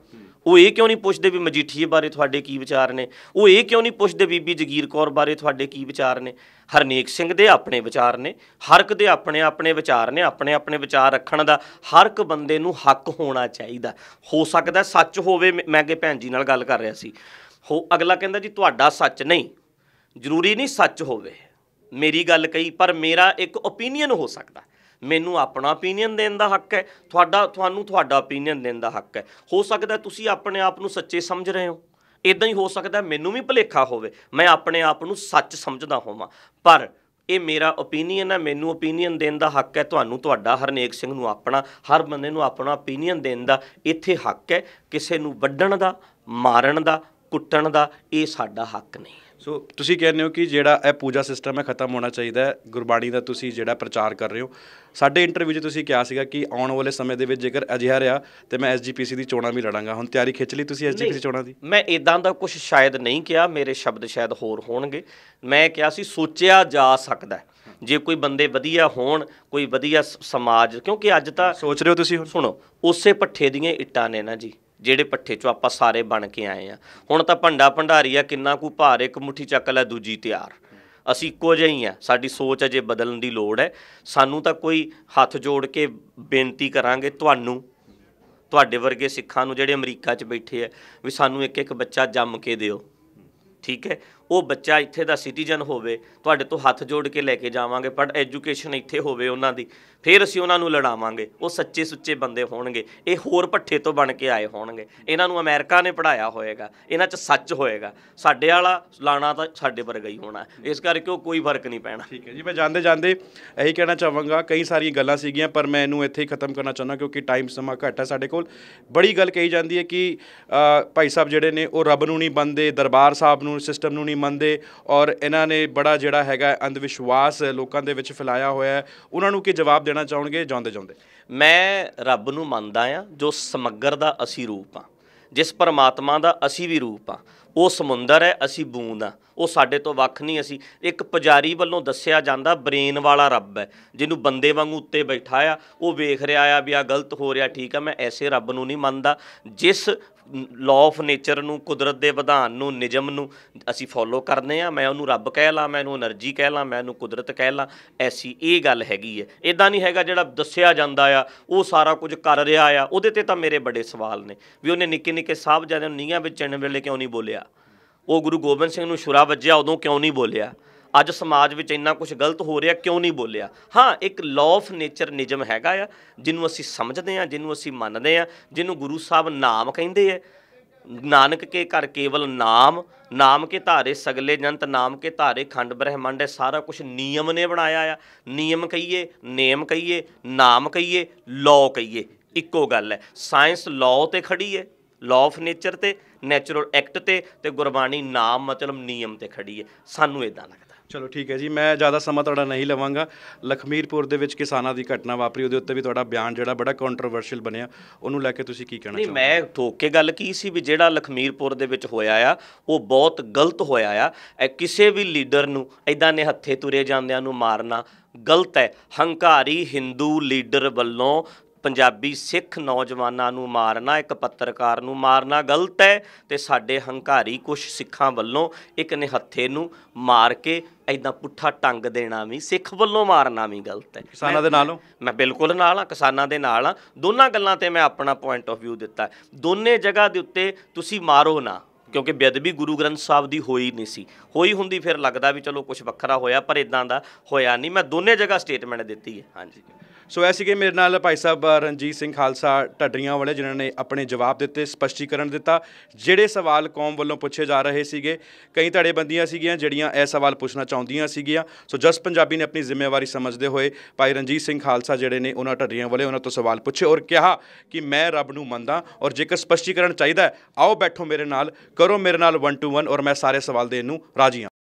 ਉਹ ਇਹ ਕਿਉਂ ਨਹੀਂ ਪੁੱਛਦੇ ਵੀ ਮਜੀਠੀਏ ਬਾਰੇ ਤੁਹਾਡੇ ਕੀ ਵਿਚਾਰ ਨੇ? ਉਹ ਇਹ ਕਿਉਂ ਨਹੀਂ ਪੁੱਛਦੇ ਬੀਬੀ ਜਗੀਰ ਕੌਰ ਬਾਰੇ ਤੁਹਾਡੇ ਕੀ ਵਿਚਾਰ ਨੇ? ਹਰਨੇਕ ਸਿੰਘ ਦੇ ਆਪਣੇ ਵਿਚਾਰ ਨੇ, ਹਰ ਇੱਕ ਦੇ ਆਪਣੇ ਆਪਣੇ ਵਿਚਾਰ ਨੇ। ਆਪਣੇ ਆਪਣੇ ਵਿਚਾਰ ਰੱਖਣ ਦਾ ਹਰ ਇੱਕ ਬੰਦੇ ਨੂੰ ਹੱਕ ਹੋਣਾ ਚਾਹੀਦਾ। ਹੋ ਸਕਦਾ ਸੱਚ ਹੋਵੇ। ਮੈਂ ਅੱਗੇ ਭੈਣ ਜੀ ਨਾਲ ਗੱਲ ਕਰ ਰਿਹਾ ਸੀ, ਅਗਲਾ ਕਹਿੰਦਾ ਜੀ ਤੁਹਾਡਾ ਸੱਚ ਨਹੀਂ, ਜ਼ਰੂਰੀ ਨਹੀਂ ਸੱਚ ਹੋਵੇ। ਮੇਰੀ ਗੱਲ ਕਹੀ, ਪਰ ਮੇਰਾ ਇੱਕ ਓਪੀਨੀਅਨ ਹੋ ਸਕਦਾ। ਮੈਨੂੰ ਆਪਣਾ ਓਪੀਨੀਅਨ ਦੇਣ ਦਾ ਹੱਕ ਹੈ, ਤੁਹਾਨੂੰ ਤੁਹਾਡਾ ਓਪੀਨੀਅਨ ਦੇਣ ਦਾ ਹੱਕ ਹੈ। ਹੋ ਸਕਦਾ ਤੁਸੀਂ ਆਪਣੇ ਆਪ ਨੂੰ ਸੱਚੇ ਸਮਝ ਰਹੇ ਹੋ, ਇੱਦਾਂ ਹੀ ਹੋ ਸਕਦਾ ਮੈਨੂੰ ਵੀ ਭੁਲੇਖਾ ਹੋਵੇ, ਮੈਂ ਆਪਣੇ ਆਪ ਨੂੰ ਸੱਚ ਸਮਝਦਾ ਹੋਵਾਂ। ਪਰ ਇਹ ਮੇਰਾ ਓਪੀਨੀਅਨ ਹੈ, ਮੈਨੂੰ ਓਪੀਨੀਅਨ ਦੇਣ ਦਾ ਹੱਕ ਹੈ, ਤੁਹਾਨੂੰ ਤੁਹਾਡਾ, ਹਰਨੇਕ ਸਿੰਘ ਨੂੰ ਆਪਣਾ, ਹਰ ਬੰਦੇ ਨੂੰ ਆਪਣਾ ਓਪੀਨੀਅਨ ਦੇਣ ਦਾ ਇੱਥੇ ਹੱਕ ਹੈ। ਕਿਸੇ ਨੂੰ ਵੱਢਣ ਦਾ, ਮਾਰਨ ਦਾ, ਕੁੱਟਣ ਦਾ ਇਹ ਸਾਡਾ ਹੱਕ ਨਹੀਂ। ਸੋ ਤੁਸੀਂ ਕਹਿੰਦੇ ਹੋ ਕਿ ਜਿਹੜਾ ਇਹ ਪੂਜਾ ਸਿਸਟਮ ਹੈ ਖਤਮ ਹੋਣਾ ਚਾਹੀਦਾ ਹੈ। ਗੁਰਬਾਣੀ ਦਾ ਤੁਸੀਂ ਜਿਹੜਾ ਪ੍ਰਚਾਰ ਕਰ ਰਹੇ ਹੋ, ਸਾਡੇ ਇੰਟਰਵਿਊ 'ਚ ਤੁਸੀਂ ਕਿਹਾ ਸੀਗਾ ਕਿ ਆਉਣ ਵਾਲੇ ਸਮੇਂ ਦੇ ਵਿੱਚ ਜੇਕਰ ਅਜਿਹਾ ਰਿਹਾ ਤਾਂ ਮੈਂ SGPC ਦੀ ਚੋਣਾਂ ਵੀ ਲੜਾਂਗਾ। ਹੁਣ ਤਿਆਰੀ ਖਿੱਚ ਲਈ ਤੁਸੀਂ SGPC ਚੋਣਾਂ ਦੀ? ਮੈਂ ਇੱਦਾਂ ਦਾ ਕੁਛ ਸ਼ਾਇਦ ਨਹੀਂ ਕਿਹਾ, ਮੇਰੇ ਸ਼ਬਦ ਸ਼ਾਇਦ ਹੋਰ ਹੋਣਗੇ। ਮੈਂ ਕਿਹਾ ਸੀ ਸੋਚਿਆ ਜਾ ਸਕਦਾ ਜੇ ਕੋਈ ਬੰਦੇ ਵਧੀਆ ਹੋਣ, ਕੋਈ ਵਧੀਆ ਸਮਾਜ, ਕਿਉਂਕਿ ਅੱਜ ਤਾਂ ਸੋਚ ਰਹੇ ਹੋ ਤੁਸੀਂ? ਹੁਣ ਸੁਣੋ, ਉਸੇ ਪੱਠੇ ਦੀਆਂ ਇੱਟਾਂ ਨੇ ਨਾ ਜੀ, ਜਿਹੜੇ ਪੱਠੇ 'ਚੋਂ ਆਪਾਂ ਸਾਰੇ ਬਣ ਕੇ ਆਏ ਆ। ਹੁਣ ਤਾਂ ਭੰਡਾ ਭੰਡਾਰੀ ਆ, ਕਿੰਨਾ ਕੁ ਭਾਰ, ਇੱਕ ਮੁੱਠੀ ਚੱਕ ਲੈ ਦੂਜੀ ਤਿਆਰ। ਅਸੀਂ ਇੱਕੋ ਜਿਹੇ ਹੀ ਆ, ਸਾਡੀ ਸੋਚ ਅਜੇ ਬਦਲਣ ਦੀ ਲੋੜ ਹੈ। ਸਾਨੂੰ ਤਾਂ ਕੋਈ ਹੱਥ ਜੋੜ ਕੇ ਬੇਨਤੀ ਕਰਾਂਗੇ ਤੁਹਾਨੂੰ, ਤੁਹਾਡੇ ਵਰਗੇ ਸਿੱਖਾਂ ਨੂੰ ਜਿਹੜੇ ਅਮਰੀਕਾ 'ਚ ਬੈਠੇ ਆ, ਵੀ ਸਾਨੂੰ ਇੱਕ ਇੱਕ ਬੱਚਾ ਜੰਮ ਕੇ ਦਿਓ, ਠੀਕ ਹੈ? ਉਹ ਬੱਚਾ ਇੱਥੇ ਦਾ ਸਿਟੀਜ਼ਨ ਹੋਵੇ, ਤੁਹਾਡੇ ਤੋਂ ਹੱਥ ਜੋੜ ਕੇ ਲੈ ਕੇ ਜਾਵਾਂਗੇ, ਪਰ ਐਜੂਕੇਸ਼ਨ ਇੱਥੇ ਹੋਵੇ ਉਹਨਾਂ ਦੀ, ਫਿਰ ਅਸੀਂ ਉਹਨਾਂ ਨੂੰ ਲੜਾਵਾਂਗੇ। ਉਹ ਸੱਚੇ ਸੁੱਚੇ ਬੰਦੇ ਹੋਣਗੇ, ਇਹ ਹੋਰ ਭੱਠੇ ਤੋਂ ਬਣ ਕੇ ਆਏ ਹੋਣਗੇ। ਇਹਨਾਂ ਨੂੰ ਅਮਰੀਕਾ ਨੇ ਪੜ੍ਹਾਇਆ ਹੋਏਗਾ, ਇਹਨਾਂ 'ਚ ਸੱਚ ਹੋਏਗਾ। ਸਾਡੇ ਵਾਲਾ ਲਾਣਾ ਤਾਂ ਸਾਡੇ ਵਰਗਾ ਹੀ ਹੋਣਾ, ਇਸ ਕਰਕੇ ਉਹ ਕੋਈ ਫਰਕ ਨਹੀਂ ਪੈਣਾ। ਠੀਕ ਹੈ ਜੀ, ਮੈਂ ਜਾਂਦੇ ਜਾਂਦੇ ਇਹੀ ਕਹਿਣਾ ਚਾਹਾਂਗਾ, ਕਈ ਸਾਰੀਆਂ ਗੱਲਾਂ ਸੀਗੀਆਂ ਪਰ ਮੈਂ ਇਹਨੂੰ ਇੱਥੇ ਹੀ ਖਤਮ ਕਰਨਾ ਚਾਹੁੰਦਾ ਕਿਉਂਕਿ ਟਾਈਮ ਸਮਾਂ ਘੱਟ ਹੈ ਸਾਡੇ ਕੋਲ। ਬੜੀ ਗੱਲ ਕਹੀ ਜਾਂਦੀ ਹੈ ਕਿ ਭਾਈ ਸਾਹਿਬ ਜਿਹੜੇ ਨੇ ਉਹ ਰੱਬ ਨੂੰ ਨਹੀਂ ਮੰਨਦੇ, ਦਰਬਾਰ ਸਾਹਿਬ ਨੂੰ, ਸਿਸਟਮ ਨੂੰ ਨਹੀਂ ਮੰਨਦੇ, ਔਰ ਇਹਨਾਂ ਨੇ ਬੜਾ ਜਿਹੜਾ ਹੈਗਾ ਅੰਧ ਵਿਸ਼ਵਾਸ ਲੋਕਾਂ ਦੇ ਵਿੱਚ ਫੈਲਾਇਆ ਹੋਇਆ ਹੈ। ਉਹਨਾਂ ਨੂੰ ਕੀ ਜਵਾਬ ਦੇਣਾ ਚਾਹੋਗੇ ਜਾਂਦੇ ਜਾਂਦੇ? ਮੈਂ ਰੱਬ ਨੂੰ ਮੰਨਦਾ ਹਾਂ, ਜੋ ਸਮੱਗਰ ਦਾ ਅਸੀਂ ਰੂਪ ਹਾਂ, ਜਿਸ ਪਰਮਾਤਮਾ ਦਾ ਅਸੀਂ ਵੀ ਰੂਪ ਹਾਂ। ਉਹ ਸਮੁੰਦਰ ਹੈ, ਅਸੀਂ ਬੂੰਦ ਹਾਂ, ਉਹ ਸਾਡੇ ਤੋਂ ਵੱਖ ਨਹੀਂ। ਅਸੀਂ ਇੱਕ ਪੁਜਾਰੀ ਵੱਲੋਂ ਦੱਸਿਆ ਜਾਂਦਾ ਬ੍ਰੇਨ ਵਾਲਾ ਰੱਬ ਹੈ, ਜਿਹਨੂੰ ਬੰਦੇ ਵਾਂਗੂ ਉੱਤੇ ਬੈਠਾ ਆ, ਉਹ ਵੇਖ ਰਿਹਾ ਆ ਵੀ ਆਹ ਗਲਤ ਹੋ ਰਿਹਾ, ਠੀਕ ਆ। ਮੈਂ ਐਸੇ ਰੱਬ ਨੂੰ ਨਹੀਂ ਮੰਨਦਾ ਜਿਸ ਲਾਅ ਆਫ ਨੇਚਰ ਨੂੰ, ਕੁਦਰਤ ਦੇ ਵਿਧਾਨ ਨੂੰ, ਨਿਯਮ ਨੂੰ ਅਸੀਂ ਫੋਲੋ ਕਰਦੇ ਹਾਂ। ਮੈਂ ਉਹਨੂੰ ਰੱਬ ਕਹਿ ਲਾਂ, ਮੈਂ ਇਹਨੂੰ ਐਨਰਜੀ ਕਹਿ ਲਾਂ, ਮੈਂ ਇਹਨੂੰ ਕੁਦਰਤ ਕਹਿ ਲਾਂ, ਐਸੀ ਇਹ ਗੱਲ ਹੈਗੀ ਹੈ। ਇੱਦਾਂ ਨਹੀਂ ਹੈਗਾ ਜਿਹੜਾ ਦੱਸਿਆ ਜਾਂਦਾ ਆ ਉਹ ਸਾਰਾ ਕੁਝ ਕਰ ਰਿਹਾ ਆ। ਉਹਦੇ 'ਤੇ ਤਾਂ ਮੇਰੇ ਬੜੇ ਸਵਾਲ ਨੇ ਵੀ ਉਹਨੇ ਨਿੱਕੇ ਨਿੱਕੇ ਸਾਹਿਬਜ਼ਾਦਿਆਂ ਨੂੰ ਨੀਹਾਂ ਵਿੱਚ ਚਿਣ ਵੇਲੇ ਕਿਉਂ ਨਹੀਂ ਬੋਲਿਆ? ਉਹ ਗੁਰੂ ਗੋਬਿੰਦ ਸਿੰਘ ਨੂੰ ਛੁਰਾ ਵੱਜਿਆ ਉਦੋਂ ਕਿਉਂ ਨਹੀਂ ਬੋਲਿਆ? ਅੱਜ ਸਮਾਜ ਵਿੱਚ ਇੰਨਾ ਕੁਛ ਗਲਤ ਹੋ ਰਿਹਾ, ਕਿਉਂ ਨਹੀਂ ਬੋਲਿਆ? ਹਾਂ, ਇੱਕ ਲਾਅ ਆਫ ਨੇਚਰ ਨਿਯਮ ਹੈਗਾ ਆ, ਜਿਹਨੂੰ ਅਸੀਂ ਸਮਝਦੇ ਹਾਂ, ਜਿਹਨੂੰ ਅਸੀਂ ਮੰਨਦੇ ਹਾਂ, ਜਿਹਨੂੰ ਗੁਰੂ ਸਾਹਿਬ ਨਾਮ ਕਹਿੰਦੇ ਹੈ। ਨਾਨਕ ਕੇ ਘਰ ਕੇਵਲ ਨਾਮ, ਨਾਮ ਕੇ ਧਾਰੇ ਸਗਲੇ ਜੰਤ, ਨਾਮ ਕੇ ਧਾਰੇ ਖੰਡ ਬ੍ਰਹਿਮੰਡ। ਸਾਰਾ ਕੁਛ ਨਿਯਮ ਨੇ ਬਣਾਇਆ ਆ। ਨਿਯਮ ਕਹੀਏ, ਨੇਮ ਕਹੀਏ, ਨਾਮ ਕਹੀਏ, ਲਾਅ ਕਹੀਏ, ਇੱਕੋ ਗੱਲ ਹੈ। ਸਾਇੰਸ ਲਾਅ 'ਤੇ ਖੜੀ ਹੈ, ਲਾਅ ਆਫ ਨੇਚਰ 'ਤੇ, ਨੈਚੁਰਲ ਐਕਟ 'ਤੇ ਗੁਰਬਾਣੀ ਨਾਮ ਮਤਲਬ ਨਿਯਮ 'ਤੇ ਖੜੀ ਹੈ। ਸਾਨੂੰ ਇੱਦਾਂ ਲੱਗਦਾ। ਚਲੋ ਠੀਕ ਹੈ ਜੀ, ਮੈਂ ਜ਼ਿਆਦਾ ਸਮਾਂ ਤੁਹਾਡਾ ਨਹੀਂ ਲਵਾਂਗਾ। ਲਖਮੀਰਪੁਰ ਦੇ ਵਿੱਚ ਕਿਸਾਨਾਂ ਦੀ ਘਟਨਾ ਵਾਪਰੀ, ਉਹਦੇ ਉੱਤੇ ਵੀ ਤੁਹਾਡਾ ਬਿਆਨ ਜਿਹੜਾ ਬੜਾ ਕੰਟਰੋਵਰਸ਼ੀਅਲ ਬਣਿਆ, ਉਹਨੂੰ ਲੈ ਕੇ ਤੁਸੀਂ ਕੀ ਕਹਿਣਾ ਚਾਹੁੰਦੇ? ਮੈਂ ਠੋਕ ਕੇ ਗੱਲ ਕੀ ਸੀ ਵੀ ਜਿਹੜਾ ਲਖਮੀਰਪੁਰ ਦੇ ਵਿੱਚ ਹੋਇਆ ਆ ਉਹ ਬਹੁਤ ਗਲਤ ਹੋਇਆ ਆ। ਕਿਸੇ ਵੀ ਲੀਡਰ ਨੂੰ ਇੱਦਾਂ ਨੇ ਹੱਥੇ ਤੁਰੇ ਜਾਂਦਿਆਂ ਨੂੰ ਮਾਰਨਾ ਗਲਤ ਹੈ। ਹੰਕਾਰੀ ਹਿੰਦੂ ਲੀਡਰ ਵੱਲੋਂ ਪੰਜਾਬੀ ਸਿੱਖ ਨੌਜਵਾਨਾਂ ਨੂੰ ਮਾਰਨਾ, ਇੱਕ ਪੱਤਰਕਾਰ ਨੂੰ ਮਾਰਨਾ ਗਲਤ ਹੈ। ਅਤੇ ਸਾਡੇ ਹੰਕਾਰੀ ਕੁਛ ਸਿੱਖਾਂ ਵੱਲੋਂ ਇੱਕ ਨਿਹੱਥੇ ਨੂੰ ਮਾਰ ਕੇ ਇੱਦਾਂ ਪੁੱਠਾ ਟੰਗ ਦੇਣਾ ਵੀ, ਸਿੱਖ ਵੱਲੋਂ ਮਾਰਨਾ ਵੀ ਗਲਤ ਹੈ। ਕਿਸਾਨਾਂ ਦੇ ਨਾਲ ਹੋ? ਮੈਂ ਬਿਲਕੁਲ ਨਾਲ ਹਾਂ, ਕਿਸਾਨਾਂ ਦੇ ਨਾਲ ਹਾਂ। ਦੋਨਾਂ ਗੱਲਾਂ 'ਤੇ ਮੈਂ ਆਪਣਾ ਪੁਆਇੰਟ ਆਫ ਵਿਊ ਦਿੱਤਾ। ਦੋਨੇ ਜਗ੍ਹਾ ਦੇ ਉੱਤੇ ਤੁਸੀਂ ਮਾਰੋ ਨਾ, ਕਿਉਂਕਿ ਬੇਅਦਬੀ ਗੁਰੂ ਗ੍ਰੰਥ ਸਾਹਿਬ ਦੀ ਹੋਈ ਨਹੀਂ ਸੀ। ਹੋਈ ਹੁੰਦੀ ਫਿਰ ਲੱਗਦਾ ਵੀ ਚਲੋ ਕੁਛ ਵੱਖਰਾ ਹੋਇਆ, ਪਰ ਇੱਦਾਂ ਦਾ ਹੋਇਆ ਨਹੀਂ। ਮੈਂ ਦੋਨੇ ਜਗ੍ਹਾ ਸਟੇਟਮੈਂਟ ਦਿੱਤੀ ਹੈ। ਹਾਂਜੀ। ਸੋ ਇਹ ਸੀਗੇ ਮੇਰੇ ਨਾਲ ਭਾਈ ਸਾਹਿਬ ਰਣਜੀਤ ਸਿੰਘ ਖਾਲਸਾ ਢੱਡਰੀਆਂ ਵਾਲੇ, ਜਿਨ੍ਹਾਂ ਨੇ ਆਪਣੇ ਜਵਾਬ ਦਿੱਤੇ, ਸਪਸ਼ਟੀਕਰਨ ਦਿੱਤਾ। ਜਿਹੜੇ ਸਵਾਲ ਕੌਮ ਵੱਲੋਂ ਪੁੱਛੇ ਜਾ ਰਹੇ ਸੀਗੇ, ਕਈ ਧੜੇਬੰਦੀਆਂ ਸੀਗੀਆਂ ਜਿਹੜੀਆਂ ਇਹ ਸਵਾਲ ਪੁੱਛਣਾ ਚਾਹੁੰਦੀਆਂ ਸੀਗੀਆਂ। ਸੋ ਜਸ ਪੰਜਾਬੀ ਨੇ ਆਪਣੀ ਜ਼ਿੰਮੇਵਾਰੀ ਸਮਝਦੇ ਹੋਏ ਭਾਈ ਰਣਜੀਤ ਸਿੰਘ ਖਾਲਸਾ ਜਿਹੜੇ ਨੇ ਉਹਨਾਂ ਢੱਡਰੀਆਂ ਵਾਲੇ, ਉਹਨਾਂ ਤੋਂ ਸਵਾਲ ਪੁੱਛੇ ਔਰ ਕਿਹਾ ਕਿ ਮੈਂ ਰੱਬ ਨੂੰ ਮੰਨਦਾ ਔਰ ਜੇਕਰ ਸਪਸ਼ਟੀਕਰਨ ਚਾਹੀਦਾ ਆਓ ਬੈਠੋ ਮੇਰੇ ਨਾਲ, ਕਰੋ ਮੇਰੇ ਨਾਲ 1 to 1 ਔਰ ਮੈਂ ਸਾਰੇ ਸਵਾਲ ਦੇਣ ਨੂੰ ਰਾਜੀ ਹਾਂ।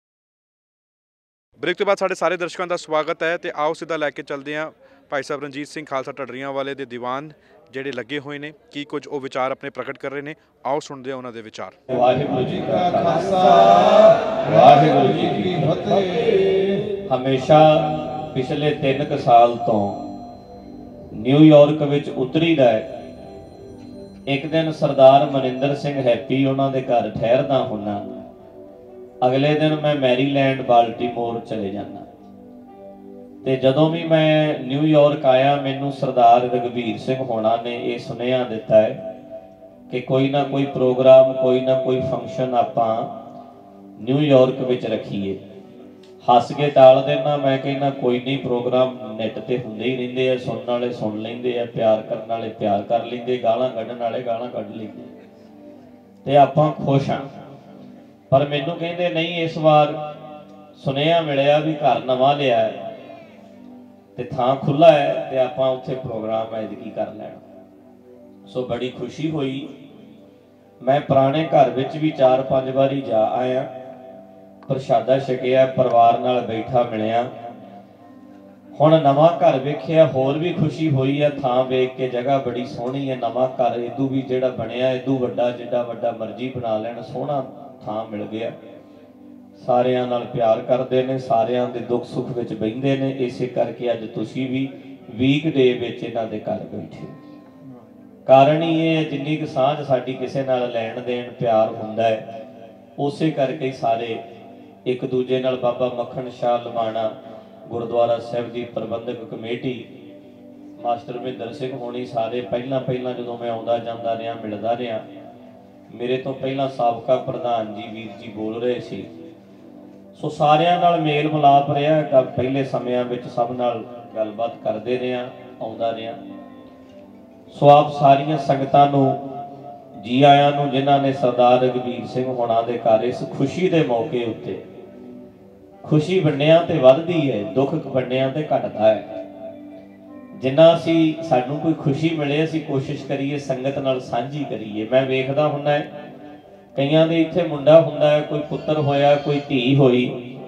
ਬ੍ਰੇਕ ਤੋਂ ਬਾਅਦ ਸਾਡੇ ਸਾਰੇ ਦਰਸ਼ਕਾਂ ਦਾ ਸਵਾਗਤ ਹੈ ਅਤੇ ਆਓ ਸਿੱਧਾ ਲੈ ਕੇ ਚੱਲਦੇ ਹਾਂ ਭਾਈ ਸਾਹਿਬ ਰਣਜੀਤ ਸਿੰਘ ਖਾਲਸਾ ਢੱਡਰੀਆਂ ਵਾਲੇ ਦੇ ਦੀਵਾਨ ਜਿਹੜੇ ਲੱਗੇ ਹੋਏ ਨੇ, ਕੀ ਕੁਝ ਉਹ ਵਿਚਾਰ ਆਪਣੇ ਪ੍ਰਗਟ ਕਰ ਰਹੇ ਨੇ। ਆਓ ਸੁਣਦੇ ਹਾਂ ਉਹਨਾਂ ਦੇ ਵਿਚਾਰ। ਵਾਹਿਗੁਰੂ ਜੀ ਕਾ ਖਾਲਸਾ, ਵਾਹਿਗੁਰੂ ਜੀ ਕੀ ਫਤਿਹ। ਹਮੇਸ਼ਾ ਪਿਛਲੇ 3 ਸਾਲ ਤੋਂ ਨਿਊਯਾਰਕ ਵਿੱਚ ਉਤਰੀਦਾ ਹੈ एक दिन सरदार मनिंदर सिंह हैप्पी उन्होंने घर ठहरदा हुन्ना, अगले दिन मैं मैरीलैंड बाल्टीमोर चले जाना। ते जदों भी मैं न्यूयॉर्क आया, मैनू सरदार रघबीर सिंह होना ने यह सुनेहा दिता है कि कोई ना कोई प्रोग्राम, कोई ना कोई फंक्शन आपां न्यूयॉर्क विच रखीए। हस के टाल देना, मैं कहना कोई नहीं, प्रोग्राम नैट ते हुंदे ही रहिंदे आ, सुनने वाले सुन लेंदे आ, प्यार करने वाले प्यार कर लेंदे, गालां कड्ढण वाले गालां कड्ढ लेंदे, ते आपां खुश हाँ। पर मैनू कहंदे नहीं, इस बार सुनेहा मिलिया भी घर नवां लिया है ते थां खुला है ते आपां उत्थे प्रोग्राम ऐतकी कर लैणा। सो बड़ी खुशी हुई। मैं पुराने घर विच भी 4-5 वारी जा आया, प्रशादा छकिया, परिवार नाल बैठा मिलिया। हुण नवां घर वेखिया, होर भी खुशी हुई है। थां वेख के जगह बड़ी सोहनी है, नवां घर इदू भी जिहड़ा बनिया इदू वड्डा, जिड्डा वड्डा मर्जी बना लैण, सोहना थां मिल गया। सारियां नाल प्यार करते हैं, सारियां दे दुख सुख विच बहिंदे ने। इसे करके अज तुसीं भी वीकडे विच इन्हां दे घर बैठे। कारण ही ये जिन्नी क सांझ साडी किसे नाल लैण देण प्यार हुंदा है, उसे करके ही सारे एक दूजे नाल बाबा मक्खण शाह लमाणा गुरुद्वारा साहिब की प्रबंधक कमेटी, मास्टर महेंद्र सिंह होनी, सारे पहला जो मैं आउंदा जांदा रहा, मिलदा रहा, मेरे तो पहला साबका प्रधान जी वीर जी बोल रहे सी। सो सारियां नाल मेल मिलाप रहा, पहले समयां विच सब नाल गलबात करते रहा, आउंदा रहा। सो आप सारियां संगतां नूं जी आयां नूं, जिन्हां ने सरदार रघबीर सिंह होना दे घर इस खुशी दे मौके उत्ते, खुशी वंडियां ते वधदी है, दुख वंडियां ते घटदा है। जिन्ना असी सानू कोई खुशी मिले, असी कोशिश करिए संगत नाल सांझी करिए। मैं वेखदा हुंदा है कईयां दे इत्थे मुंडा हुंदा है, कोई पुत्तर होया, कोई धी होई,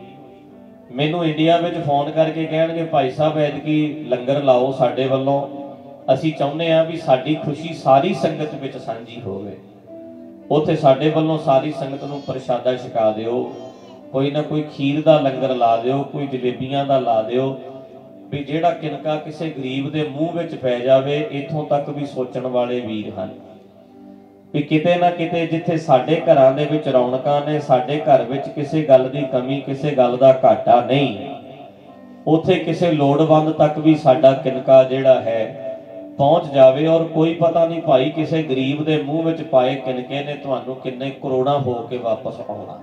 मैनू इंडिया विच फोन करके कहणगे भाई साहब ऐतकी लंगर लाओ साडे वल्लों, असी चाहुंदे आ भी साडी खुशी सारी संगत विच सांझी होवे। उत्थे साडे वल्लों सारी संगत नूं प्रशादा छका दिओ, कोई ना कोई खीर दा लंगर ला दिओ, कोई जलेबियां दा ला दिओ, भी जिहड़ा किनका किसी गरीब दे मूँह विच पै जावे। इत्थों तक भी सोचण वाले वीर हन भी किते ना किते जिथे साडे घरां दे विच रौनकां ने, साडे घर विच किसी गल दी कमी, किसी गल दा घाटा नहीं, उत्थे किसी लोड़वंद तक भी साडा किनका जिहड़ा है पहुंच जावे। और कोई पता नहीं भाई किसी गरीब दे मूँह विच पाए किनके ने तुहानूं किन्ने करोड़ां हो के वापस आउणा,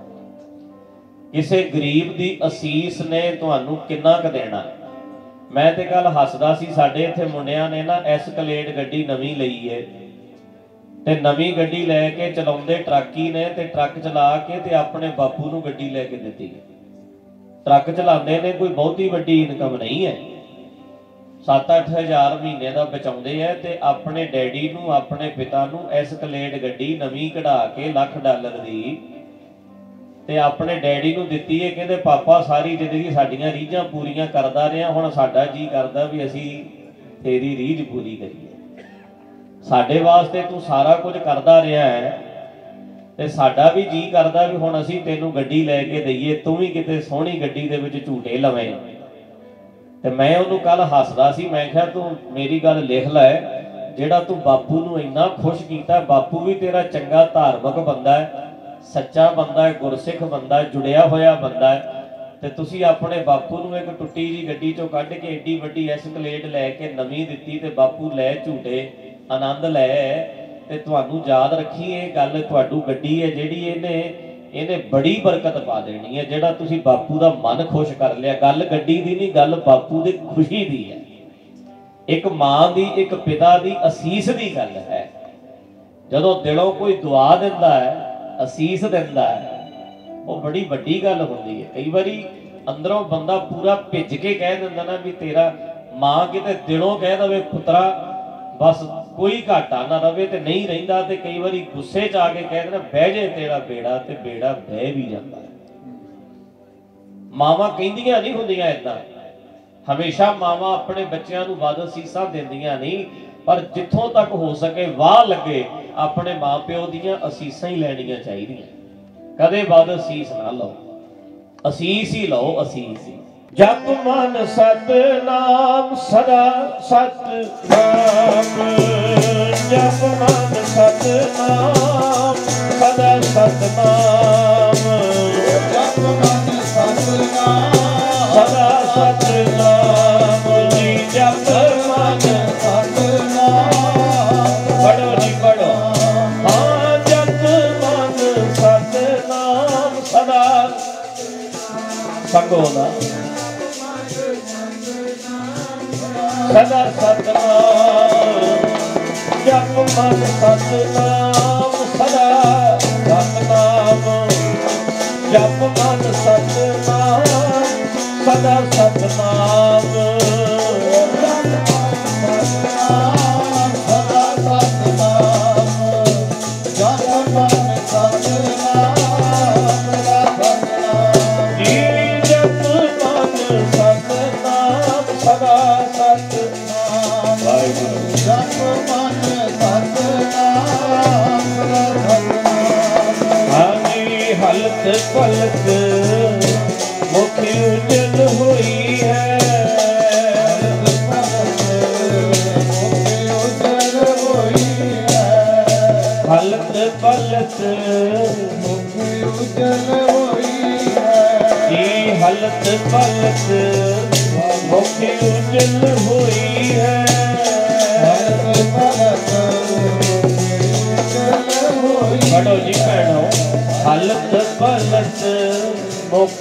किसी गरीब दी असीस ने तुहानूं किन्ना क देना। मैं ते कल हसदा सी, साडे इत्थे मुंडियां ने ना एस्कलेड गड्डी नवीं लई है, ते नवीं गड्डी लैके चलाउंदे ट्रक ने, ते ट्रक चला के ते अपने बापू नूं गड्डी लैके दित्ती। ट्रक चलाते ने, कोई बहुती वड्डी इनकम नहीं है, 7-8 हज़ार महीने का बचाउंदे है, ते अपने डैडी नूं, अपने पिता नूं एस्कलेड गड्डी नवीं कढ़ा के $1,00,000 दी ते अपने डैडी नूं दित्ती है। कहते पापा सारी जिंदगी साडियां रीझां पूरीआं करदा रहा, हुण साडा जी करदा भी असी तेरी रीझ पूरी करिए। साडे वास्ते तू सारा कुछ करदा रहा है, ते साडा भी जी करदा भी हुण असी तैनूं गड्डी लैके दईए, तू भी किते सोहणी गड्डी दे विच झूटे लवें। ते मैं उहनूं कल हसदा सी, मैं कहा तू मेरी गल लिख लै, जिहड़ा तू बापू नूं इन्ना खुश कीता, बापू भी तेरा चंगा धार्मिक बंदा है, सच्चा बंदा है, गुरसिख बंदा है, जुड़िया होया बंदा है, ते तुसीं अपने बापू नूं एक टुट्टी जी गड्डी चों कढ के एडी वड्डी एस्कलेड लैके नवीं दित्ती, ते बापू लै झूटे आनंद लै। ते तुहानूं याद रखी ये गल, तुहाडू गड्डी है जिहड़ी ਇਹਨੇ बड़ी बरकत पा देनी है। जिहड़ा तुसीं बापू दा मन खुश कर लिया, गल गड्डी दी नहीं, गल बापू दी खुशी दी है, एक मां दी, एक पिता दी असीस दी गल है। जदों दिलों कोई दुआ दिंदा है, असीस दिंदा है, वो बड़ी वड्डी गल हुंदी है। कई बारी अंदरों बंदा पूरा भिज के कह दिंदा ना भी तेरा, मां किते दिलों कह दवे पुत्रा बस कोई घाटा ना रवे, ते नहीं रहिंदा, ते कई बारी गुस्से च आके कह देना बह जे तेरा बेड़ा, ते बेड़ा बह भी जाता है। मावां कहिंदियां नहीं हुंदियां इदां, हमेशा मावां अपने बच्चों नूं वध असीसां दिंदियां नहीं, पर जिथों तक हो सके वाह लगे अपने मां प्यो दीयां असीसां ही लैणियां चाहीदियां। कदे वध असीस ना लो, असीस ही लो, असीस ही। ਜਪ ਮਨ ਸਤਨਾਮ ਸਦਾ ਸਤਨਾਮ, ਜਪ ਮਨ ਸਤਨਾਮ ਸਦਾ ਸਤਨਾਮ, ਜਪ ਮਨ ਸਤਨਾਮ ਸਦਾ ਸਤਨਾਮ ਜੀ, ਜਪ ਮਨ ਸਤਨਾਮ। ਪੜੋ ਜੀ ਪੜੋ, ਹਾਂ ਜਪ ਮਨ ਸਤਨਾਮ ਸਦਾ ਸੰਗੋ ਨਾ ਸਦਾ ਸਤਨਾਮ, ਜਪ ਮਨ ਸਤਨਾਮ ਸਦਾ ਸਤਨਾਮ, ਜਪ ਮਨ ਸਤਨਾਮ ਸਦਾ ਸਤਨਾਮ, ਸਦਾ ਸਤਨਾਮ, ਜਪ ਮਨ ਸਤਨਾਮ ਸਦਾ ਸਤਨਾਮ ਜੀ, ਜਪ ਮਨ ਸਤਨਾਮ ਸਦਾ ਸਤਨਾਮ, ਵਾਹਿਗੁਰੂ ਜਪ ਮਨ ਸਤਨਾਮ ਸਦਾ ਸਤਨਾਮ। ਹਾਂਜੀ ਹਲਤ ਪਲਤ ਮੁਖ ਉਜਲ ਹੋਈ ਹੈ, ਹਲਤ ਪਲਤ ਮੁਖ ਉਜਲ ਹੋਈ ਹੈ ਜੀ, ਹਲਤ ਪਲਤ ਮੁਖ ਉਜਲ ਹੋਈ ਹੈ, ਹਲਤ ਪਲਤ ਪੜੋ ਜੀ ਭੈਣੋ, ਹਲਤ ਪਲਤ ਮੁਖ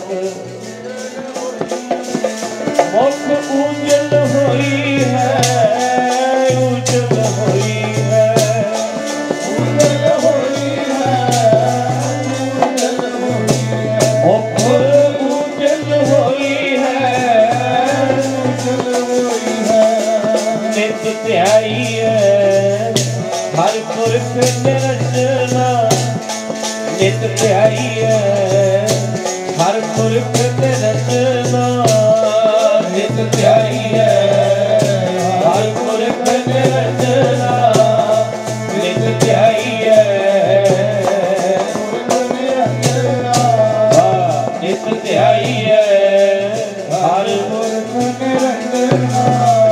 ਮੁਖ ਉਜਲ ਹੋਈ ਹੈ, ਉਜਲ ਹੋਈ ਹੈ, ਉਜਲ ਹੋਈ ਹੈ, ਉਜਲ ਹੋਈ ਹੈ, ਮੁਖ ਉਜਲ ਹੋਈ ਹੈ, ਉਜਲ ਹੋਈ ਹੈ, ਨਿਤ ਧਿਆਈ ਹੈ ਹਰ ਪੁਰਖ ਨਿਰੰਜਨਾ, ਨਿਤ ਧਿਆਈ ਹੈ ਹਰ ਪੁਰਖ ਨਿਰੰਜਨਾ, ਨਿਤ ਧਿਆਈ ਹੈ ਹਰ ਪੁਰਖ ਨਿਰੰਜਨਾ, ਨਿਤ ਧਿਆਈ ਹੈ ਨਿਤ ਧਿਆਈ ਹੈ ਹਰ ਪੁਰਖ ਨਿਰੰਜਨਾ,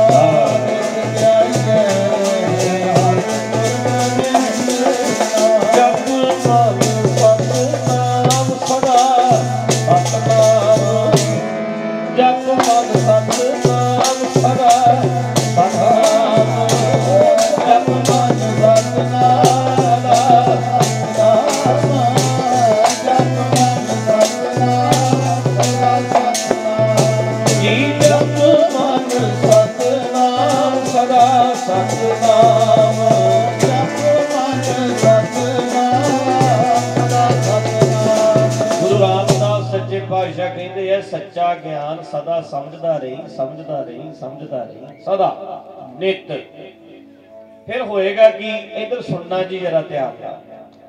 ਜਪ ਮਨ ਸਤਨਾਮ ਸਦਾ ਸਤਨਾਮ, ਜਪ ਮਨ ਸਤਨਾਮ ਸਦਾ ਸਤਨਾਮ, ਜਪ ਮਨ ਸਤਨਾਮ ਸਦਾ ਸਤਨਾਮ, ਜਪ ਮਨ ਸਤਨਾਮ ਸਦਾ ਸਤਨਾਮ ਜੀ, ਜਪ ਮਨ ਸਤਨਾਮ ਸਦਾ ਸਤਨਾਮ, ਜਪ ਮਨ ਸਤਨਾਮ ਸਦਾ ਸਤਨਾਮ। ਗੁਰੂ ਰਾਮਦਾਸ ਸੱਚੇ ਪਾਤਸ਼ਾਹ ਕਹਿੰਦੇ ਐ, ਸੱਚਾ ਗਿਆਨ ਸਦਾ ਸਮਝਦਾ ਰਹੀ, ਸਮਝਦਾ ਰਹੀ, ਸਮਝਦਾ ਰਹੀ ਸਦਾ ਨਿਤ। ਫਿਰ ਹੋਏਗਾ ਕਿ ਇਧਰ ਸੁਣਨਾ ਜੀ ਜਰਾ ਧਿਆਨ ਨਾਲ।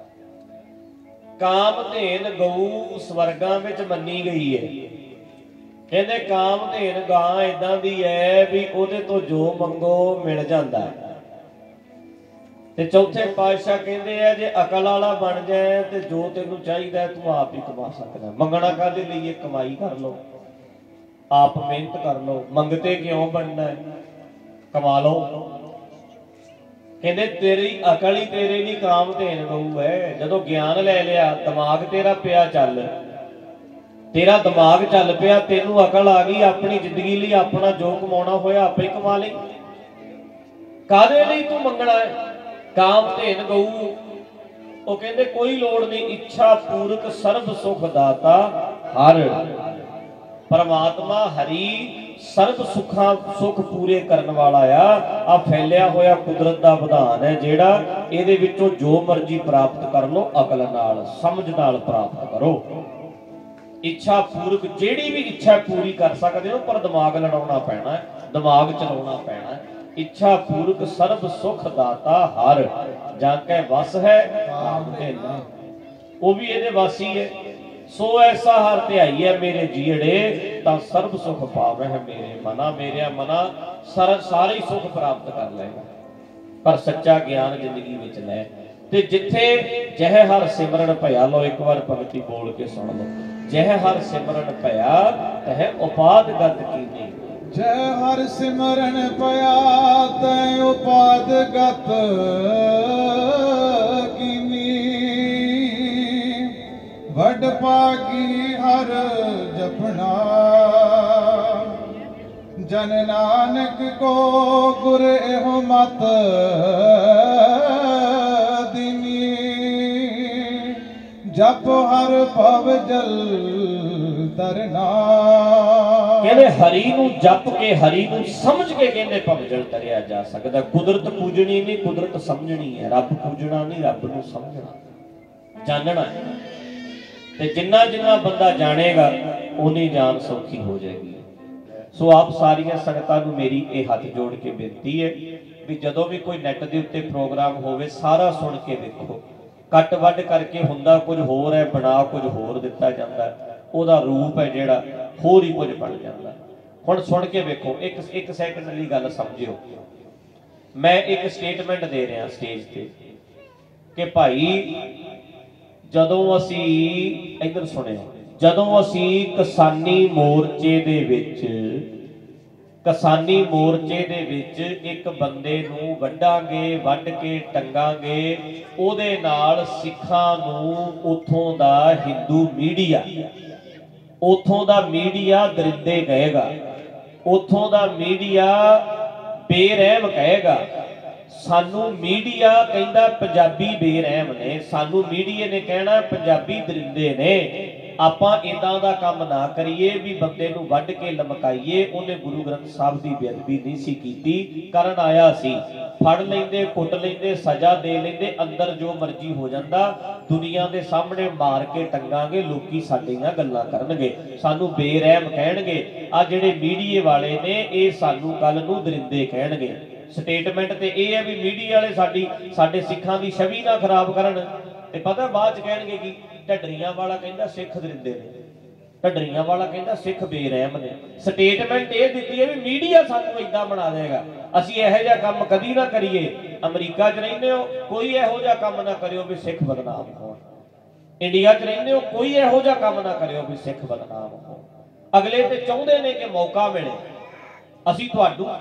ਕਾਮਧੇਨ ਗਊ ਸਵਰਗਾਂ ਵਿੱਚ ਮੰਨੀ ਗਈ ਹੈ, ਕਹਿੰਦੇ ਕਾਮਧੇਨ ਗਾਂ ਇਦਾਂ ਦੀ ਹੈ ਵੀ ਉਹਦੇ ਤੋਂ ਜੋ ਮੰਗੋ ਮਿਲ ਜਾਂਦਾ ਹੈ। ਤੇ ਚੌਥੇ ਪਾਤਸ਼ਾਹ ਕਹਿੰਦੇ ਆ, ਜੇ ਅਕਲ ਵਾਲਾ ਬਣ ਜਾਏ ਤੇ ਜੋ ਤੈਨੂੰ ਚਾਹੀਦਾ ਤੂੰ ਆਪ ਹੀ ਕਮਾ ਸਕਦਾ। ਮੰਗਣਾ ਕਾਹਦੇ ਲਈ? ਕਮਾਈ ਕਰ ਲਓ, ਆਪ ਮਿਹਨਤ ਕਰ ਲਓ, ਮੰਗਤੇ ਕਿਉਂ ਬਣਨਾ ਹੈ? ਕਮਾ ਲਓ। ਕਹਿੰਦੇ ਤੇਰੀ ਅਕਲ ਹੀ ਤੇਰੇ ਲਈ ਕਾਮਧੇਨ ਗਊ ਹੈ। ਜਦੋਂ ਗਿਆਨ ਲੈ ਲਿਆ, ਦਿਮਾਗ ਤੇਰਾ ਪਿਆ ਚੱਲ, ਤੇਰਾ ਦਿਮਾਗ ਚੱਲ ਪਿਆ, ਤੈਨੂੰ ਅਕਲ ਆ ਗਈ, ਆਪਣੀ ਜ਼ਿੰਦਗੀ ਲਈ ਆਪਣਾ ਜੋ ਕਮਾਉਣਾ ਹੋਇਆ ਆਪੇ ਹੀ ਕਮਾ ਲਈ। ਕਾਹਦੇ ਲਈ ਤੂੰ ਮੰਗਣਾ ਹੈ? ਕਾਮਧੇਨ ਗਊ। ਉਹ ਕਹਿੰਦੇ ਕੋਈ ਲੋੜ ਨਹੀਂ, ਇੱਛਾ ਪੂਰਕ ਸਰਬ ਸੁਖ ਦਾਤਾ ਹਰ। ਪਰਮਾਤਮਾ ਹਰੀ ਸਰਬ ਸੁਖ ਪੂਰੇ ਕਰਨ ਵਾਲਾ ਆ ਫੈਲਿਆ ਹੋਇਆ ਕੁਦਰਤ ਦਾ ਵਿਧਾਨ ਹੈ ਜਿਹੜਾ, ਇਹਦੇ ਵਿੱਚੋਂ ਜੋ ਮਰਜ਼ੀ ਪ੍ਰਾਪਤ ਕਰ ਲੋ, ਅਕਲ ਨਾਲ ਸਮਝ ਨਾਲ ਪ੍ਰਾਪਤ ਕਰੋ। ਇੱਛਾ ਪੂਰਕ ਜਿਹੜੀ ਵੀ ਇੱਛਾ ਪੂਰੀ ਕਰ ਸਕਦੇ ਹੋ, ਪਰ ਦਿਮਾਗ ਲੜਾਉਣਾ ਪੈਣਾ ਹੈ, ਦਿਮਾਗ ਚਲਾਉਣਾ ਪੈਣਾ ਹੈ। ਇੱਛਾ ਪੂਰਕ ਸਰਬ ਸੁਖ ਦਾਤਾ ਹਰ, ਜਾਂ ਕੈ ਵਸ ਹੈ ਕਾਮਧੇਨ, ਉਹ ਵੀ ਇਹਦੇ ਵਾਸੀ ਹੈ। ਸੋ ਐਸਾ ਹਰ ਧਿਆਈ ਹੈ ਮੇਰੇ ਜੀੜੇ, ਤਾਂ ਸਰਬ ਸੁਖ ਪਾਵਹਿ ਮੇਰੇ ਮਨਾ। ਮੇਰਿਆ ਮਨਾ ਸਾਰੇ ਸੁਖ ਪ੍ਰਾਪਤ ਕਰ ਲਏਗਾ, ਪਰ ਸੱਚਾ ਗਿਆਨ ਜ਼ਿੰਦਗੀ ਵਿੱਚ ਲੈ। ਤੇ ਜਿੱਥੇ ਜਹ ਹਰ ਸਿਮਰਨ ਭਇਆ, ਲੋ ਇੱਕ ਵਾਰ ਭਗਤੀ ਬੋਲ ਕੇ ਸੁਣ ਲਓ। ਜਹ ਹਰ ਸਿਮਰਨ ਭਇਆ ਤਹ ਉਪਾਦ ਗਤ ਕੀਨੀ। ਜੈ ਹਰ ਸਿਮਰਨ ਭਇਆ ਤੈ ਉਪਾਦ ਗਤ ਕੀਨੀ। ਵੱਡ ਭਾਗੀ ਹਰ ਜਪਣਾ, ਜਨ ਨਾਨਕ ਕੋ ਗੁਰ ਇਹੋ ਮਤ ਦੀਨੀ। ਜਪ ਹਰ ਭਵ ਜਲ ਤਰਨਾ। ਕਹਿੰਦੇ ਹਰੀ ਨੂੰ ਜਪ ਕੇ, ਹਰੀ ਨੂੰ ਸਮਝ ਕੇ ਕਹਿੰਦੇ ਭਵਜਲ ਤਰਿਆ ਜਾ ਸਕਦਾ। ਕੁਦਰਤ ਪੂਜਣੀ ਨਹੀਂ, ਕੁਦਰਤ ਸਮਝਣੀ ਹੈ। ਰੱਬ ਪੂਜਣਾ ਨਹੀਂ, ਰੱਬ ਨੂੰ ਸਮਝਣਾ, ਜਾਣਨਾ ਹੈ। ਤੇ ਜਿੰਨਾ ਜਿੰਨਾ ਬੰਦਾ ਜਾਣੇਗਾ ਉਨੀ ਜਾਨ ਸੌਖੀ ਹੋ ਜਾਏਗੀ। ਸੋ ਆਪ ਸਾਰੀਆਂ ਸੰਗਤਾਂ ਨੂੰ ਮੇਰੀ ਇਹ ਹੱਥ ਜੋੜ ਕੇ ਬੇਨਤੀ ਹੈ ਵੀ ਜਦੋਂ ਵੀ ਕੋਈ ਨੈਟ ਦੇ ਉੱਤੇ ਪ੍ਰੋਗਰਾਮ ਹੋਵੇ ਸਾਰਾ ਸੁਣ ਕੇ ਵੇਖੋ। ਕੱਟ ਵੱਢ ਕਰਕੇ ਹੁੰਦਾ ਕੁਝ ਹੋਰ ਹੈ, ਬਣਾ ਕੁਝ ਹੋਰ ਦਿੱਤਾ ਜਾਂਦਾ, ਉਹਦਾ ਰੂਪ ਹੈ ਜਿਹੜਾ ਹੋਰ ਹੀ ਕੁਝ ਬਣ ਜਾਂਦਾ। ਹੁਣ ਸੁਣ ਕੇ ਵੇਖੋ, ਇੱਕ ਸੈਕਿੰਡ ਲਈ ਗੱਲ ਸਮਝਿਓ। ਮੈਂ ਇੱਕ ਸਟੇਟਮੈਂਟ ਦੇ ਰਿਹਾ ਸਟੇਜ ਤੇ ਕਿ ਭਾਈ ਜਦੋਂ ਅਸੀਂ ਇੱਧਰ ਸੁਣਿਆ, ਜਦੋਂ ਅਸੀਂ ਕਿਸਾਨੀ ਮੋਰਚੇ ਦੇ ਵਿੱਚ ਇੱਕ ਬੰਦੇ ਨੂੰ ਵੱਢਾਂਗੇ, ਵੱਢ ਕੇ ਟੰਗਾਂਗੇ, ਉਹਦੇ ਨਾਲ ਸਿੱਖਾਂ ਨੂੰ ਉੱਥੋਂ ਦਾ ਹਿੰਦੂ ਮੀਡੀਆ, ਉੱਥੋਂ ਦਾ ਮੀਡੀਆ ਦਰਿੰਦੇ ਕਹੇਗਾ, ਉੱਥੋਂ ਦਾ ਮੀਡੀਆ ਬੇਰਹਿਮ ਕਹੇਗਾ। ਸਾਨੂੰ ਮੀਡੀਆ ਕਹਿੰਦਾ ਪੰਜਾਬੀ ਬੇਰਹਿਮ ਨੇ, ਸਾਨੂੰ ਮੀਡੀਆ ਨੇ ਕਹਿਣਾ ਪੰਜਾਬੀ ਦਰਿੰਦੇ ਨੇ। ਆਪਾਂ ਇਦਾਂ ਦਾ ਕੰਮ ਨਾ ਕਰੀਏ ਵੀ ਬੰਦੇ ਨੂੰ ਵੱਢ ਕੇ ਲਮਕਾਈਏ। ਉਹਨੇ ਗੁਰੂ ਗ੍ਰੰਥ ਸਾਹਿਬ ਦੀ ਬੇਅਦਬੀ ਨਹੀਂ ਸੀ ਕੀਤੀ, ਕਰਨ ਆਇਆ ਸੀ, ਫੜ ਲੈਂਦੇ, ਕੁੱਟ ਲੈਂਦੇ, ਸਜ਼ਾ ਦੇ ਲੈਂਦੇ, ਅੰਦਰ ਜੋ ਮਰਜ਼ੀ ਹੋ ਜਾਂਦਾ, ਦੁਨੀਆ ਦੇ ਸਾਹਮਣੇ ਮਾਰ ਕੇ ਟੰਗਾਂਗੇ, ਲੋਕੀ ਸਾਡੀਆਂ ਗੱਲਾਂ ਕਰਨਗੇ, ਸਾਨੂੰ ਬੇਰਹਿਮ ਕਹਿਣਗੇ। ਆ ਜਿਹੜੇ ਮੀਡੀਏ ਵਾਲੇ ਨੇ ਇਹ ਸਾਨੂੰ ਕੱਲ ਨੂੰ ਦਰਿੰਦੇ ਕਹਿਣਗੇ। ਸਟੇਟਮੈਂਟ ਤੇ ਇਹ ਹੈ ਵੀ ਮੀਡੀਆ ਵਾਲੇ ਸਾਡੇ ਸਿੱਖਾਂ ਦੀ ਛਵੀ ਨਾ ਖਰਾਬ ਕਰਨ। ਤੇ ਪਤਾ ਬਾਅਦ ਚ ਕਹਿਣਗੇ ਕਿ ਢੱਡਰੀਆਂ ਵਾਲਾ ਕਹਿੰਦਾ ਸਿੱਖ ਦਰਿੰਦੇ ਨੇ, ਢੱਡਰੀਆਂ ਵਾਲਾ ਕਹਿੰਦਾ ਸਿੱਖ ਬੇਰਹਿਮ ਨੇ। ਸਟੇਟਮੈਂਟ ਇਹ ਦਿੱਤੀ ਹੈ ਵੀ ਮੀਡੀਆ ਸਾਨੂੰ ਇਦਾਂ ਬਣਾ ਦੇਗਾ। ਅਸੀਂ ਇਹੋ ਜਿਹਾ ਕੰਮ ਕਦੀ ਨਾ ਕਰੀਏ। ਅਮਰੀਕਾ 'ਚ ਰਹਿੰਦੇ ਹੋ, ਕੋਈ ਇਹੋ ਜਿਹਾ ਕੰਮ ਨਾ ਕਰਿਓ ਵੀ ਸਿੱਖ ਬਦਨਾਮ ਹੋਣ। ਇੰਡੀਆ 'ਚ ਰਹਿੰਦੇ ਹੋ, ਕੋਈ ਇਹੋ ਜਿਹਾ ਕੰਮ ਨਾ ਕਰਿਓ ਵੀ ਸਿੱਖ ਬਦਨਾਮ ਹੋਣ। ਅਗਲੇ ਤੇ ਚਾਹੁੰਦੇ ਨੇ ਕਿ ਮੌਕਾ ਮਿਲੇ, ਅਸੀਂ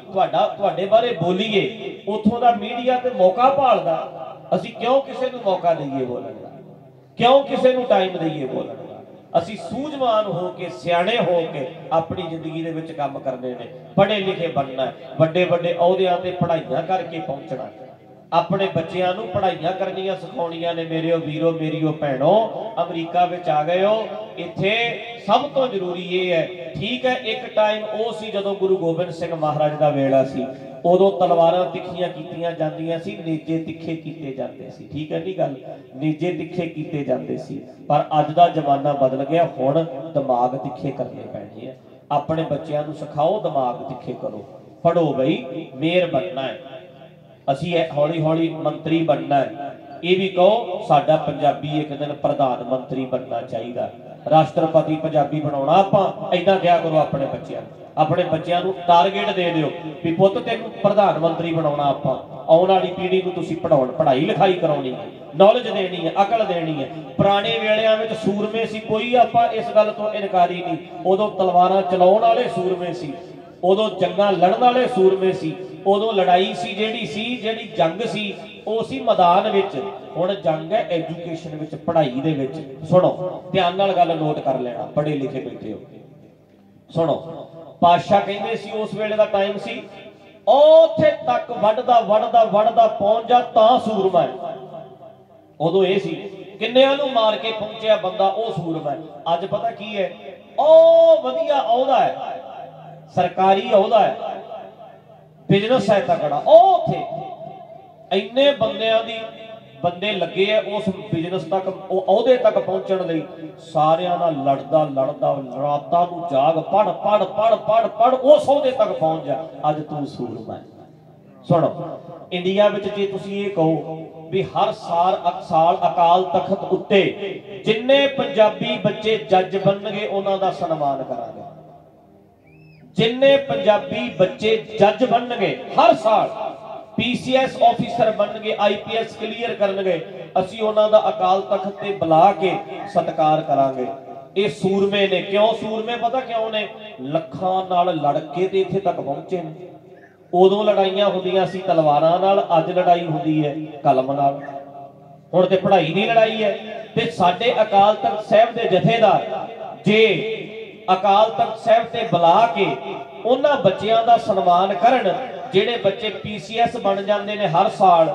ਤੁਹਾਡੇ ਬਾਰੇ ਬੋਲੀਏ। ਉੱਥੋਂ ਦਾ ਮੀਡੀਆ ਤੇ ਮੌਕਾ ਭਾਲਦਾ, ਅਸੀਂ ਕਿਉਂ ਕਿਸੇ ਨੂੰ ਮੌਕਾ ਦਈਏ ਬੋਲਣ ਦਾ, ਕਿਉਂ ਕਿਸੇ ਨੂੰ ਟਾਈਮ ਦਈਏ ਬੋਲਣ ਦਾ। ਅਸੀਂ ਸੂਝਵਾਨ ਹੋ ਕੇ, ਸਿਆਣੇ ਹੋ ਕੇ ਆਪਣੀ ਜ਼ਿੰਦਗੀ ਦੇ ਵਿੱਚ ਕੰਮ ਕਰਨੇ ਨੇ। ਪੜ੍ਹੇ ਲਿਖੇ ਬਣਨਾ, ਵੱਡੇ ਵੱਡੇ ਅਹੁਦਿਆਂ ਤੇ ਪੜ੍ਹਾਈਆਂ ਕਰਕੇ ਪਹੁੰਚਣਾ, ਆਪਣੇ ਬੱਚਿਆਂ ਨੂੰ ਪੜ੍ਹਾਈਆਂ ਕਰਨੀਆਂ ਸਿਖਾਉਣੀਆਂ ਨੇ। ਮੇਰਿਓ ਵੀਰੋ, ਮੇਰੀਓ ਭੈਣੋ, ਅਮਰੀਕਾ ਵਿੱਚ ਆ ਗਏ ਹੋ, ਇੱਥੇ ਸਭ ਤੋਂ ਜ਼ਰੂਰੀ ਇਹ ਹੈ। ਠੀਕ ਹੈ, ਇੱਕ ਟਾਈਮ ਉਹ ਸੀ ਜਦੋਂ ਗੁਰੂ ਗੋਬਿੰਦ ਸਿੰਘ ਮਹਾਰਾਜ ਦਾ ਵੇਲਾ ਸੀ, ਉਦੋਂ ਤਲਵਾਰਾਂ ਤਿੱਖੀਆਂ ਕੀਤੀਆਂ ਜਾਂਦੀਆਂ ਸੀ, ਨੇਜੇ ਤਿੱਖੇ ਕੀਤੇ ਜਾਂਦੇ ਸੀ। ਠੀਕ ਹੈ ਨਹੀਂ ਗੱਲ, ਨੇਜੇ ਤਿੱਖੇ ਕੀਤੇ ਜਾਂਦੇ ਸੀ। ਪਰ ਅੱਜ ਦਾ ਜ਼ਮਾਨਾ ਬਦਲ ਗਿਆ, ਹੁਣ ਦਿਮਾਗ ਤਿੱਖੇ ਕਰਨੇ ਪੈਣੇ ਆ। ਆਪਣੇ ਬੱਚਿਆਂ ਨੂੰ ਸਿਖਾਓ, ਦਿਮਾਗ ਤਿੱਖੇ ਕਰੋ, ਪੜ੍ਹੋ ਬਈ, ਮੇਅਰ ਬਣਨਾ ਹੈ, ਅਸੀਂ ਹੌਲੀ ਹੌਲੀ ਮੰਤਰੀ ਬਣਨਾ ਹੈ। ਇਹ ਵੀ ਕਹੋ ਸਾਡਾ ਪੰਜਾਬੀ ਇੱਕ ਦਿਨ ਪ੍ਰਧਾਨ ਮੰਤਰੀ ਬਣਨਾ ਚਾਹੀਦਾ, ਰਾਸ਼ਟਰਪਤੀ ਪੰਜਾਬੀ ਬਣਾਉਣਾ। ਆਪਾਂ ਏਦਾਂ ਕਿਹਾ ਕਰੋ ਆਪਣੇ ਬੱਚਿਆਂ ਨੂੰ ਟਾਰਗੇਟ ਦੇ ਦਿਓ ਵੀ ਪੁੱਤ ਤੈਨੂੰ ਪ੍ਰਧਾਨ ਮੰਤਰੀ ਬਣਾਉਣਾ। ਆਪਾਂ ਆਉਣ ਵਾਲੀ ਪੀੜ੍ਹੀ ਨੂੰ ਤੁਸੀਂ ਪੜ੍ਹਾਈ ਲਿਖਾਈ ਕਰਾਉਣੀ ਹੈ, ਨੌਲੇਜ ਦੇਣੀ ਹੈ, ਅਕਲ ਦੇਣੀ ਹੈ। ਪੁਰਾਣੇ ਵੇਲਿਆਂ ਵਿੱਚ ਸੂਰਮੇ ਸੀ, ਕੋਈ ਆਪਾਂ ਇਸ ਗੱਲ ਤੋਂ ਇਨਕਾਰੀ ਨਹੀਂ। ਉਦੋਂ ਤਲਵਾਰਾਂ ਚਲਾਉਣ ਵਾਲੇ ਸੂਰਮੇ ਸੀ, ਉਦੋਂ ਜੰਗਾਂ ਲੜਨ ਵਾਲੇ ਸੂਰਮੇ ਸੀ, ਉਦੋਂ ਲੜਾਈ ਸੀ ਜਿਹੜੀ ਜੰਗ ਸੀ ਉਹ ਸੀ ਮੈਦਾਨ ਵਿੱਚ। ਹੁਣ ਜੰਗ ਹੈ ਐਜੂਕੇਸ਼ਨ ਵਿੱਚ, ਪੜ੍ਹਾਈ ਦੇ ਵਿੱਚ। ਸੁਣੋ ਧਿਆਨ ਨਾਲ ਗੱਲ ਨੋਟ ਕਰ ਲੈਣਾ, ਪੜ੍ਹੇ ਲਿਖੇ ਬੈਠੇ ਹੋ, ਸੁਣੋ। ਪਾਤਸ਼ਾਹ ਕਹਿੰਦੇ ਸੀ, ਉਸ ਵੇਲੇ ਦਾ ਟਾਈਮ ਸੀ, ਉੱਥੇ ਤੱਕ ਵੱਢਦਾ ਪਹੁੰਚ ਜਾ ਤਾਂ ਸੂਰਮਾ ਹੈ। ਉਦੋਂ ਇਹ ਸੀ ਕਿੰਨਿਆਂ ਨੂੰ ਮਾਰ ਕੇ ਪਹੁੰਚਿਆ ਬੰਦਾ, ਉਹ ਸੂਰਮਾ ਹੈ। ਅੱਜ ਪਤਾ ਕੀ ਹੈ, ਉਹ ਵਧੀਆ ਅਹੁਦਾ ਹੈ, ਸਰਕਾਰੀ ਅਹੁਦਾ ਹੈ, ਬਿਜ਼ਨਸ ਹੈ ਤਕੜਾ, ਉਹ ਉੱਥੇ ਇੰਨੇ ਬੰਦੇ ਲੱਗੇ ਆ ਉਸ ਬਿਜ਼ਨਸ ਤੱਕ, ਉਹ ਅਹੁਦੇ ਤੱਕ ਪਹੁੰਚਣ ਲਈ। ਸਾਰਿਆਂ ਨਾਲ ਲੜਦਾ ਰਾਤਾਂ ਨੂੰ ਜਾਗ, ਪੜ ਉਸ ਅਹੁਦੇ ਤੱਕ ਪਹੁੰਚ ਜਾ, ਅੱਜ ਤੂੰ ਸੂਰਮਾ। ਸੁਣੋ, ਇੰਡੀਆ ਵਿੱਚ ਜੇ ਤੁਸੀਂ ਇਹ ਕਹੋ ਵੀ ਹਰ ਸਾਲ ਅਕਾਲ ਤਖਤ ਉੱਤੇ ਜਿੰਨੇ ਪੰਜਾਬੀ ਬੱਚੇ ਜੱਜ ਬਣਨਗੇ ਉਹਨਾਂ ਦਾ ਸਨਮਾਨ ਕਰਾਂਗੇ। ਜਿੰਨੇ ਪੰਜਾਬੀ ਬੱਚੇ ਜੱਜ ਬਣਨਗੇ ਹਰ ਸਾਲ, PCS ਆਫੀਸਰ ਬਣਨਗੇ, IPS ਕਲੀਅਰ ਕਰਨਗੇ, ਅਸੀਂ ਉਹਨਾਂ ਦਾ ਅਕਾਲ ਤਖਤ ਤੇ ਬੁਲਾ ਕੇ ਸਤਿਕਾਰ ਕਰਾਂਗੇ। ਇਹ ਸੂਰਮੇ ਨੇ। ਕਿਉਂ ਸੂਰਮੇ? ਪਤਾ ਕਿਉਂ ਨੇ? ਲੱਖਾਂ ਨਾਲ ਲੜ ਕੇ ਤੇ ਇੱਥੇ ਤੱਕ ਪਹੁੰਚੇ ਨੇ। ਉਦੋਂ ਲੜਾਈਆਂ ਹੁੰਦੀਆਂ ਸੀ ਤਲਵਾਰਾਂ ਨਾਲ, ਅੱਜ ਲੜਾਈ ਹੁੰਦੀ ਹੈ ਕਲਮ ਨਾਲ। ਹੁਣ ਤੇ ਪੜ੍ਹਾਈ ਦੀ ਲੜਾਈ ਹੈ। ਤੇ ਸਾਡੇ ਅਕਾਲ ਤਖਤ ਸਾਹਿਬ ਦੇ ਜਥੇਦਾਰ ਜੇ ਅਕਾਲ ਤਖਤ ਸਾਹਿਬ ਤੇ ਬੁਲਾ ਕੇ ਉਹਨਾਂ ਬੱਚਿਆਂ ਦਾ ਸਨਮਾਨ ਕਰਨ ਜਿਹੜੇ ਬੱਚੇ PCS ਬਣ ਜਾਂਦੇ ਨੇ ਹਰ ਸਾਲ,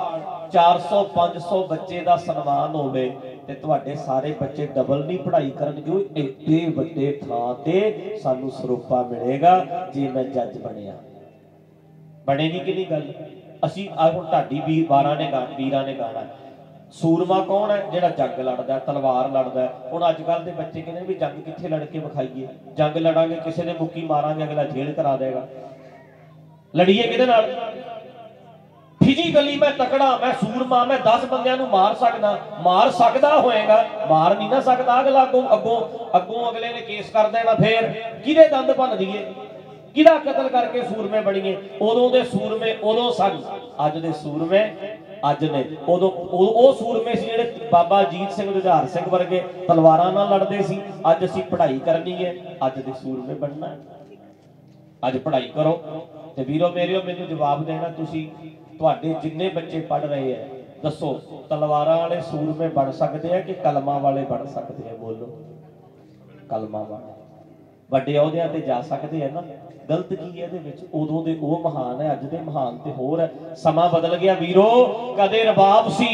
400-500 ਬੱਚੇ ਦਾ ਸਨਮਾਨ ਹੋਵੇ ਤੇ ਤੁਹਾਡੇ ਸਾਰੇ ਬੱਚੇ ਡਬਲ ਨਹੀਂ ਪੜ੍ਹਾਈ ਕਰਨਗੇ। ਏਡੇ ਵੱਡੇ ਥਾਂ ਤੇ ਸਾਨੂੰ ਸਰੂਪਾ ਮਿਲੇਗਾ ਜੇ ਮੈਂ ਜੱਜ ਬਣਿਆ। ਬਣੇਗੀ ਕਿ ਨਹੀਂ ਗੱਲ? ਅਸੀਂ ਹੁਣ ਢਾਡੀ ਵੀਰਾਂ ਨੇ ਗਾਣਾ ਸੂਰਮਾ ਕੌਣ ਹੈ? ਜਿਹੜਾ ਜੰਗ ਲੜਦਾ, ਤਲਵਾਰ ਲੜਦਾ। ਹੁਣ ਅੱਜ ਕੱਲ ਦੇ ਬੱਚੇ ਕਹਿੰਦੇ ਵੀ ਜੰਗ ਕਿੱਥੇ ਲੜ ਕੇ ਵਿਖਾਈਏ, ਜੰਗ ਲੜਾਂਗੇ ਕਿਸੇ ਨੇ ਮੁੱਕੀ ਮਾਰਾਂਗੇ ਅਗਲਾ ਜੇਲ੍ਹ ਕਰਾ ਦੇਗਾ। ਲੜੀਏ ਕਿਹਦੇ ਨਾਲ? ਫਿਜ਼ੀਕਲੀ ਮੈਂ ਤਕੜਾ, ਮੈਂ ਸੂਰਮਾ, ਮੈਂ 10 ਬੰਦਿਆਂ ਨੂੰ ਮਾਰ ਸਕਦਾ ਹੋਏਗਾ, ਮਾਰ ਨਹੀਂ ਨਾ ਸਕਦਾ ਅਗਲਾ। ਅੱਗੋਂ ਅਗਲੇ ਨੇ ਕੇਸ ਕਰ ਦੇਣਾ, ਫੇਰ ਕਿਹਦੇ ਦੰਦ ਭੰਨ ਦਈਏ, ਕਿਹਦਾ ਕਤਲ ਕਰਕੇ ਸੂਰਮੇ ਬਣੀਏ। ਉਦੋਂ ਦੇ ਸੂਰਮੇ ਉਦੋਂ ਸਨ, ਅੱਜ ਦੇ ਸੂਰਮੇ ਅੱਜ ਨੇ। ਉਦੋਂ ਉਹ ਸੂਰਮੇ ਸੀ ਜਿਹੜੇ ਬਾਬਾ ਅਜੀਤ ਸਿੰਘ, ਜੁਝਾਰ ਸਿੰਘ ਵਰਗੇ ਤਲਵਾਰਾਂ ਨਾਲ ਲੜਦੇ ਸੀ। ਅੱਜ ਅਸੀਂ ਪੜ੍ਹਾਈ ਕਰਨੀ ਹੈ, ਅੱਜ ਦੇ ਸੂਰਮੇ ਬਣਨਾ। ਅੱਜ ਪੜ੍ਹਾਈ ਕਰੋ। ਤੇ ਵੀਰੋ ਮੇਰਿਓ, ਮੈਨੂੰ ਜਵਾਬ ਦੇਣਾ ਤੁਸੀਂ, ਤੁਹਾਡੇ ਜਿੰਨੇ ਬੱਚੇ ਪੜ੍ਹ ਰਹੇ ਹੈ, ਦੱਸੋ ਤਲਵਾਰਾਂ ਵਾਲੇ ਸੂਰਮੇ ਬਣ ਸਕਦੇ ਆ ਕਿ ਕਲਮਾਂ ਵਾਲੇ ਬਣ ਸਕਦੇ ਆ? ਬੋਲੋ। ਕਲਮਾਂ ਵਾਲੇ ਵੱਡੇ ਅਹੁਦਿਆਂ ਤੇ ਜਾ ਸਕਦੇ ਆ ਨਾ। ਗਲਤ ਕੀ ਹੈ ਇਹਦੇ ਵਿੱਚ? ਉਦੋਂ ਦੇ ਉਹ ਮਹਾਨ ਹੈ, ਅੱਜ ਦੇ ਮਹਾਨ ਤੇ ਹੋਰ ਹੈ। ਸਮਾਂ ਬਦਲ ਗਿਆ ਵੀਰੋ। ਕਦੇ ਰਬਾਬ ਸੀ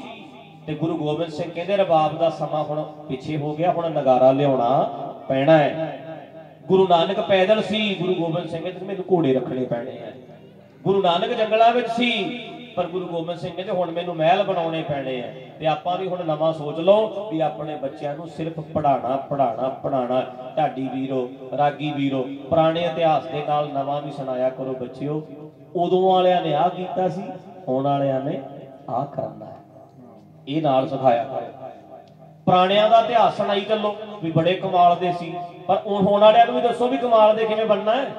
ਤੇ ਗੁਰੂ ਗੋਬਿੰਦ ਸਿੰਘ ਕਹਿੰਦੇ ਰਬਾਬ ਦਾ ਸਮਾਂ ਹੁਣ ਪਿੱਛੇ ਹੋ ਗਿਆ, ਹੁਣ ਨਗਾਰਾ ਲਿਆਉਣਾ ਪੈਣਾ ਹੈ। ਗੁਰੂ ਨਾਨਕ ਪੈਦਲ ਸੀ, ਗੁਰੂ ਗੋਬਿੰਦ ਸਿੰਘ ਕਹਿੰਦੇ ਮੈਨੂੰ ਘੋੜੇ ਰੱਖਣੇ ਪੈਣੇ ਆ। ਗੁਰੂ ਨਾਨਕ ਜੰਗਲਾਂ ਵਿੱਚ ਸੀ, ਪਰ ਗੁਰੂ ਗੋਬਿੰਦ ਸਿੰਘ ਕਹਿੰਦੇ ਹੁਣ ਮੈਨੂੰ ਮਹਿਲ ਬਣਾਉਣੇ ਪੈਣੇ ਆ। ਤੇ ਆਪਾਂ ਵੀ ਹੁਣ ਨਵਾਂ ਸੋਚ ਲਓ ਵੀ ਆਪਣੇ ਬੱਚਿਆਂ ਨੂੰ ਸਿਰਫ ਪੜ੍ਹਾਉਣਾ। ਢਾਡੀ ਵੀਰੋ, ਰਾਗੀ ਵੀਰੋ, ਪੁਰਾਣੇ ਇਤਿਹਾਸ ਦੇ ਨਾਲ ਨਵਾਂ ਵੀ ਸੁਣਾਇਆ ਕਰੋ ਬੱਚਿਓ। ਉਦੋਂ ਵਾਲਿਆਂ ਨੇ ਆਹ ਕੀਤਾ ਸੀ, ਹੁਣ ਵਾਲਿਆਂ ਨੇ ਆਹ ਕਰਨਾ ਹੈ, ਇਹ ਨਾਲ ਸਿਖਾਇਆ ਕਰੋ। ਪੁਰਾਣਿਆਂ ਦਾ ਇਤਿਹਾਸ ਸੁਣਾਈ ਚੱਲੋ ਵੀ ਬੜੇ ਕਮਾਲ ਦੇ ਸੀ, ਪਰ ਹੁਣ ਵਾਲਿਆਂ ਨੂੰ ਵੀ ਦੱਸੋ ਵੀ ਕਮਾਲ ਦੇ ਕਿਵੇਂ ਬਣਨਾ ਹੈ।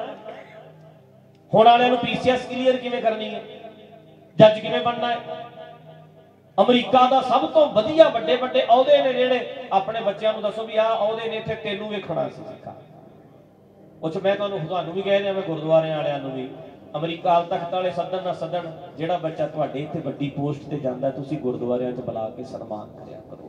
ਹੁਣ ਵਾਲਿਆਂ ਨੂੰ PCS ਕਲੀਅਰ ਕਿਵੇਂ ਕਰਨੀ ਹੈ, ਜੱਜ ਕਿਵੇਂ ਬਣਨਾ ਹੈ। ਅਮਰੀਕਾ ਦਾ ਸਭ ਤੋਂ ਵਧੀਆ ਵੱਡੇ ਅਹੁਦੇ ਨੇ ਜਿਹੜੇ, ਆਪਣੇ ਬੱਚਿਆਂ ਨੂੰ ਦੱਸੋ ਵੀ ਆਹ ਅਹੁਦੇ ਨੇ, ਇੱਥੇ ਤੈਨੂੰ ਵੇਖਣਾ ਸੀ ਸਿੱਖਾ। ਉਹ 'ਚ ਮੈਂ ਤੁਹਾਨੂੰ ਵੀ ਕਹਿ ਰਿਹਾ, ਮੈਂ ਗੁਰਦੁਆਰਿਆਂ ਵਾਲਿਆਂ ਨੂੰ ਵੀ, ਅਮਰੀਕਾ ਤਖਤ ਵਾਲੇ ਸੱਦਣ ਨਾ ਸੱਦਣ, ਜਿਹੜਾ ਬੱਚਾ ਤੁਹਾਡੇ ਇੱਥੇ ਵੱਡੀ ਪੋਸਟ ਤੇ ਜਾਂਦਾ ਤੁਸੀਂ ਗੁਰਦੁਆਰਿਆਂ 'ਚ ਬੁਲਾ ਕੇ ਸਨਮਾਨ ਕਰਿਆ ਕਰੋ।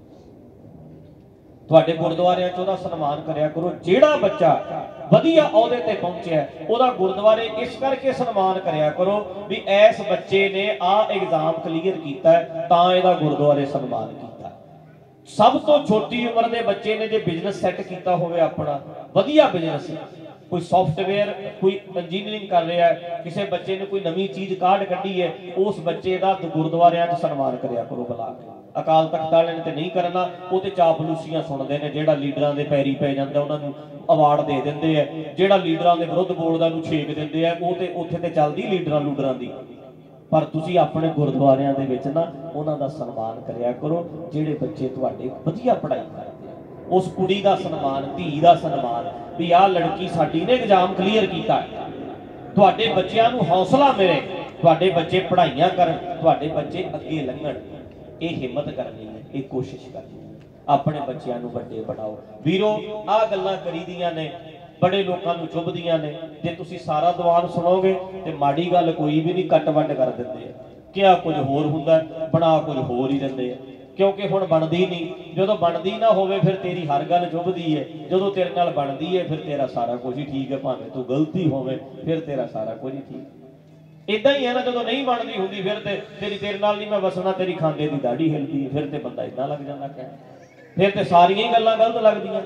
ਤੁਹਾਡੇ ਗੁਰਦੁਆਰਿਆਂ 'ਚ ਉਹਦਾ ਸਨਮਾਨ ਕਰਿਆ ਕਰੋ। ਜਿਹੜਾ ਬੱਚਾ ਵਧੀਆ ਅਹੁਦੇ ਤੇ ਪਹੁੰਚਿਆ ਉਹਦਾ ਗੁਰਦੁਆਰੇ ਇਸ ਕਰਕੇ ਸਨਮਾਨ ਕਰਿਆ ਕਰੋ ਵੀ ਇਸ ਬੱਚੇ ਨੇ ਆਹ ਐਗਜ਼ਾਮ ਕਲੀਅਰ ਕੀਤਾ ਤਾਂ ਇਹਦਾ ਗੁਰਦੁਆਰੇ ਸਨਮਾਨ ਕੀਤਾ। ਸਭ ਤੋਂ ਛੋਟੀ ਉਮਰ ਦੇ ਬੱਚੇ ਨੇ ਜੇ ਬਿਜ਼ਨਸ ਸੈੱਟ ਕੀਤਾ ਹੋਵੇ, ਆਪਣਾ ਵਧੀਆ ਬਿਜ਼ਨਸ, ਕੋਈ ਸੌਫਟਵੇਅਰ, ਕੋਈ ਇੰਜੀਨੀਅਰਿੰਗ ਕਰ ਰਿਹਾ ਹੈ, ਕਿਸੇ ਬੱਚੇ ਨੇ ਕੋਈ ਨਵੀਂ ਚੀਜ਼ ਕਾਢ ਕੱਢੀ ਹੈ, ਉਸ ਬੱਚੇ ਦਾ ਗੁਰਦੁਆਰਿਆਂ 'ਚ ਸਨਮਾਨ ਕਰਿਆ ਕਰੋ ਬੁਲਾ ਕੇ। ਅਕਾਲ ਤਖਤ ਵਾਲਿਆਂ ਨੇ ਤੇ ਨਹੀਂ ਕਰਨਾ, ਉਹ ਤੇ ਚਾਪਲੂਸੀਆਂ ਸੁਣਦੇ ਨੇ। ਜਿਹੜਾ ਲੀਡਰਾਂ ਦੇ ਪੈਰੀ ਪੈ ਜਾਂਦਾ ਉਹਨਾਂ ਨੂੰ ਅਵਾਰਡ ਦੇ ਦਿੰਦੇ ਆ, ਜਿਹੜਾ ਲੀਡਰਾਂ ਦੇ ਵਿਰੁੱਧ ਬੋਲਦਾ ਨੂੰ ਛੇਕ ਦਿੰਦੇ ਆ। ਉਹ ਤੇ ਉੱਥੇ ਤੇ ਚੱਲਦੀ ਲੀਡਰਾਂ ਦੀ। ਪਰ ਤੁਸੀਂ ਆਪਣੇ ਗੁਰਦੁਆਰਿਆਂ ਦੇ ਵਿੱਚ ਨਾ ਉਹਨਾਂ ਦਾ ਸਨਮਾਨ ਕਰਿਆ ਕਰੋ ਜਿਹੜੇ ਬੱਚੇ ਤੁਹਾਡੇ ਵਧੀਆ ਪੜ੍ਹਾਈ ਕਰਦੇ ਆ। ਉਸ ਕੁੜੀ ਦਾ ਸਨਮਾਨ, ਧੀ ਦਾ ਸਨਮਾਨ ਵੀ ਆਹ ਲੜਕੀ ਸਾਡੀ ਨੇ ਐਗਜ਼ਾਮ ਕਲੀਅਰ ਕੀਤਾ। ਤੁਹਾਡੇ ਬੱਚਿਆਂ ਨੂੰ ਹੌਸਲਾ ਮਿਲੇ, ਤੁਹਾਡੇ ਬੱਚੇ ਪੜ੍ਹਾਈਆਂ ਕਰਨ, ਤੁਹਾਡੇ ਬੱਚੇ ਅੱਗੇ ਲੰਘਣ। ਇਹ ਹਿੰਮਤ ਕਰਨੀ ਹੈ, ਇਹ ਕੋਸ਼ਿਸ਼ ਕਰਨੀ ਹੈ। ਆਪਣੇ ਬੱਚਿਆਂ ਨੂੰ ਵੱਡੇ ਬਣਾਓ ਵੀਰੋ। ਆਹ ਗੱਲਾਂ ਕਰੀਦੀਆਂ ਨੇ, ਬੜੇ ਲੋਕਾਂ ਨੂੰ ਚੁੱਭਦੀਆਂ ਨੇ। ਜੇ ਤੁਸੀਂ ਸਾਰਾ ਦੀਵਾਨ ਸੁਣੋਗੇ ਤੇ ਮਾੜੀ ਗੱਲ ਕੋਈ ਵੀ ਨਹੀਂ, ਕੱਟ ਵੱਢ ਕਰ ਦਿੰਦੇ ਆ। ਕਿਹਾ ਕੁਝ ਹੋਰ ਹੁੰਦਾ, ਬਣਾ ਕੁਝ ਹੋਰ ਹੀ ਦਿੰਦੇ ਆ। ਕਿਉਂਕਿ ਹੁਣ ਬਣਦੀ ਨਹੀਂ। ਜਦੋਂ ਬਣਦੀ ਨਾ ਹੋਵੇ ਫਿਰ ਤੇਰੀ ਹਰ ਗੱਲ ਚੁੱਭਦੀ ਹੈ। ਜਦੋਂ ਤੇਰੇ ਨਾਲ ਬਣਦੀ ਹੈ ਫਿਰ ਤੇਰਾ ਸਾਰਾ ਕੁਝ ਹੀ ਠੀਕ ਹੈ। ਭਾਵੇਂ ਤੂੰ ਗਲਤੀ ਹੋਵੇ ਫਿਰ ਤੇਰਾ ਸਾਰਾ ਕੁਝ ਹੀ ਠੀਕ। ਇਦਾਂ ਹੀ ਹੈ ਨਾ, ਜਦੋਂ ਨਹੀਂ ਬਣਦੀ ਹੁੰਦੀ ਫਿਰ ਤੇ ਤੇਰੇ ਨਾਲ ਨਹੀਂ ਮੈਂ ਵਸਣਾ, ਤੇਰੀ ਖਾਂਦੇ ਦੀ ਦਾੜੀ ਹਿਲਦੀ, ਫਿਰ ਤੇ ਬੰਦਾ ਇਦਾਂ ਲੱਗ ਜਾਂਦਾ ਕਹਿ, ਫਿਰ ਤੇ ਸਾਰੀਆਂ ਹੀ ਗੱਲਾਂ ਗਲਤ ਲੱਗਦੀਆਂ।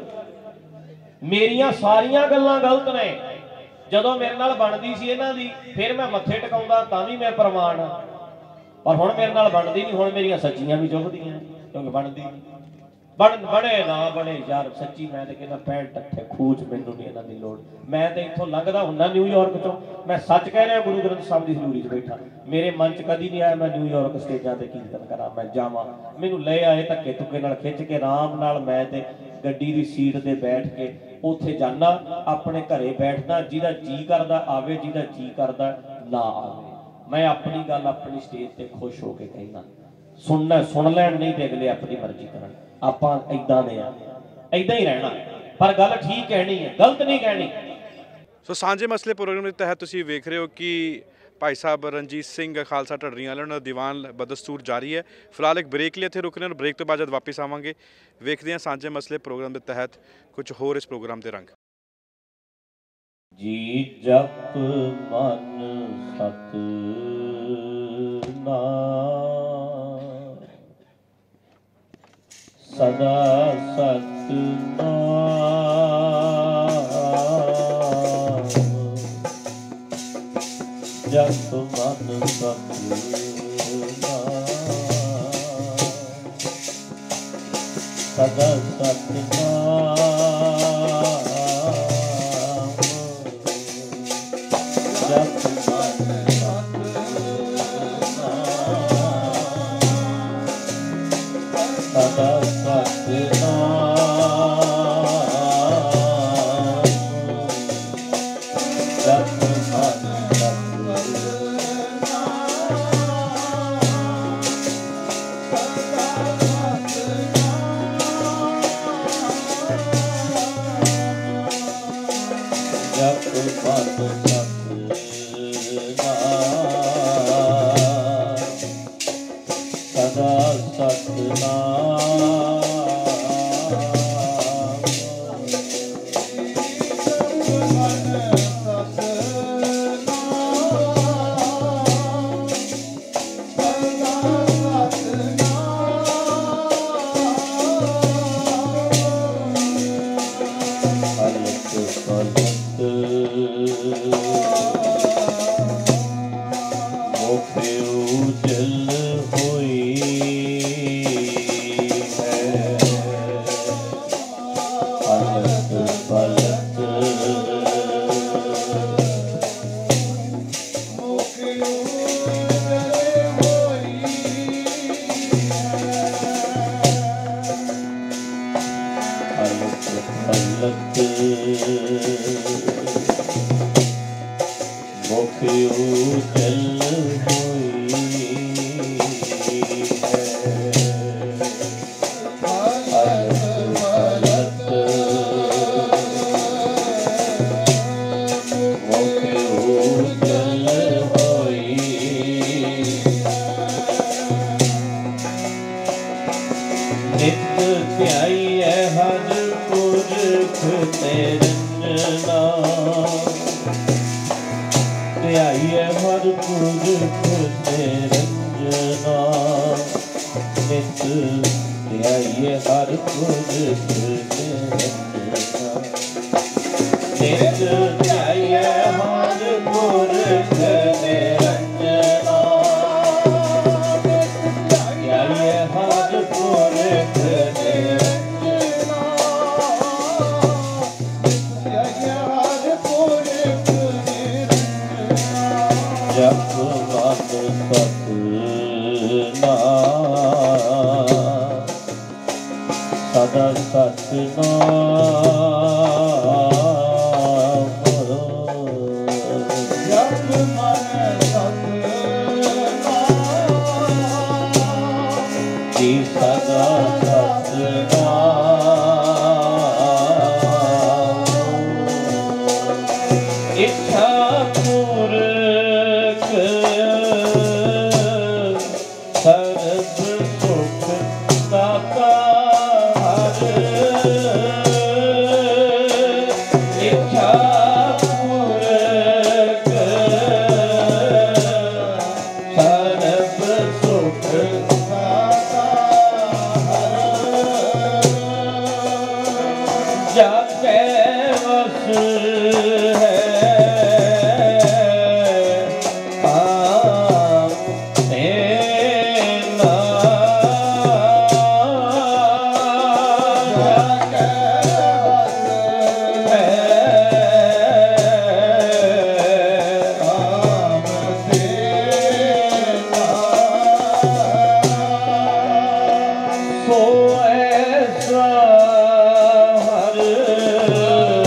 ਮੇਰੀਆਂ ਸਾਰੀਆਂ ਗੱਲਾਂ ਗਲਤ ਨੇ। ਜਦੋਂ ਮੇਰੇ ਨਾਲ ਬਣਦੀ ਸੀ ਇਹਨਾਂ ਦੀ, ਫਿਰ ਮੈਂ ਮੱਥੇ ਟਿਕਾਉਂਦਾ ਤਾਂ ਵੀ ਮੈਂ ਪ੍ਰਮਾਣ ਆ। ਪਰ ਹੁਣ ਮੇਰੇ ਨਾਲ ਬਣਦੀ ਨਹੀਂ, ਹੁਣ ਮੇਰੀਆਂ ਸੱਚੀਆਂ ਵੀ ਚੁੱਭਦੀਆਂ ਕਿਉਂਕਿ ਬਣਦੀ ਨਹੀਂ। ਬਣੇ ਨਾ ਬਣੇ ਯਾਰ, ਸੱਚੀ ਮੈਂ ਤੇ ਕਹਿੰਦਾ 65 ਟੱਠੇ ਖੂਚ, ਮੈਨੂੰ ਨਹੀਂ ਇਹਨਾਂ ਦੀ ਲੋੜ। ਮੈਂ ਤੇ ਇੱਥੋਂ ਲੰਘਦਾ ਹੁੰਦਾ ਨਿਊਯਾਰਕ ਚੋਂ, ਮੈਂ ਸੱਚ ਕਹਿ ਰਿਹਾ, ਗੁਰੂ ਗ੍ਰੰਥ ਸਾਹਿਬ ਦੀ ਹਜ਼ੂਰੀ 'ਚ ਬੈਠਾ, ਮੇਰੇ ਮਨ 'ਚ ਕਦੀ ਨਹੀਂ ਆਇਆ ਮੈਂ ਨਿਊਯਾਰਕ ਸਟੇਜਾਂ ਤੇ ਕੀਰਤਨ ਕਰਾਂ, ਮੈਂ ਜਾਵਾਂ। ਮੈਨੂੰ ਲੈ ਆਏ ਧੱਕੇ ਧੁੱਕੇ ਨਾਲ ਖਿੱਚ ਕੇ, ਆਰਾਮ ਨਾਲ ਮੈਂ ਤੇ ਗੱਡੀ ਦੀ ਸੀਟ ਤੇ ਬੈਠ ਕੇ ਉੱਥੇ ਜਾਣਾ, ਆਪਣੇ ਘਰੇ ਬੈਠਦਾ। ਜਿਹਦਾ ਜੀ ਕਰਦਾ ਆਵੇ, ਜਿਹਦਾ ਜੀ ਕਰਦਾ ਨਾ ਆਵੇ। मैं अपनी गल अपनी स्टेज ते खुश हो के कहना, सुनना सुन लैन नहीं ते अगले अपनी मर्जी करन। आपां इदां दे आ, इदां ही रहना, पर गल ठीक कहनी है, गलत नहीं कहनी। ਸੋ ਸਾਂਝੇ ਮਸਲੇ ਪ੍ਰੋਗਰਾਮ ਦੇ ਤਹਿਤ ਤੁਸੀਂ ਵੇਖ ਰਹੇ ਹੋ ਕਿ ਭਾਈ ਸਾਹਿਬ ਰਣਜੀਤ ਸਿੰਘ ਖਾਲਸਾ ਢੱਡਰੀਆਂ ਵਾਲਿਆਂ ਦਾ ਦੀਵਾਨ ਬਦਸਤੂਰ ਜਾਰੀ ਹੈ। ਫਿਲਹਾਲ ਇੱਕ ਬ੍ਰੇਕ ਲਈ ਇੱਥੇ ਰੁਕ ਰਹੇ ਹਾਂ, ਬ੍ਰੇਕ ਤੋਂ ਬਾਅਦ ਜਦ ਵਾਪਸ ਆਵਾਂਗੇ ਵੇਖਦੇ ਹਾਂ ਸਾਂਝੇ ਮਸਲੇ ਪ੍ਰੋਗਰਾਮ ਦੇ ਤਹਿਤ ਕੁਝ ਹੋਰ ਇਸ ਪ੍ਰੋਗਰਾਮ ਦੇ ਰੰਗ। ਜੀ ਜਪ ਮਨ ਸਤ ਨਾਮ, ਸਦਾ ਸਤ ਨਾਮ, ਜਪ ਮਨ ਸਤ ਨਾਮ, ਸਦਾ ਸਤ ਨਾਮ, ਜਪ ਮਨ ਸਤ ਨਾਮ, ਸਦਾ ਸਤ ਨਾਮ, ਜਪ ਮਨ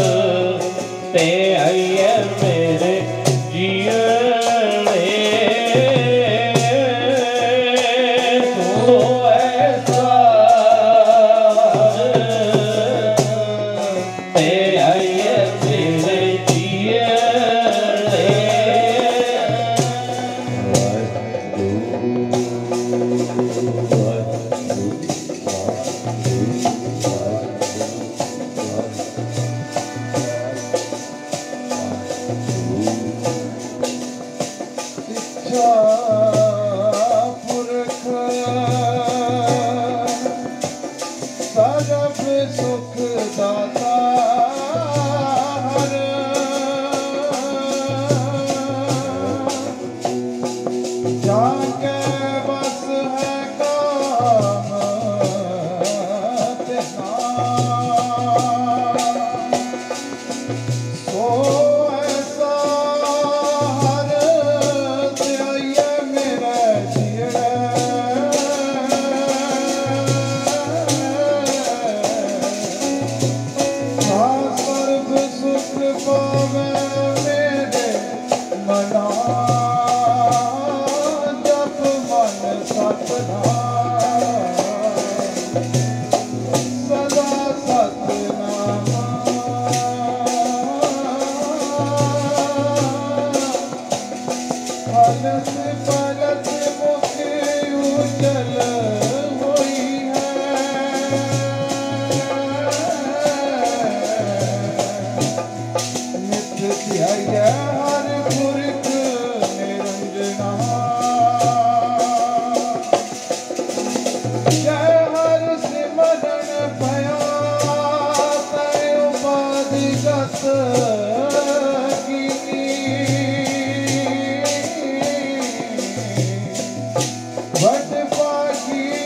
ते आइए मेरे जियणे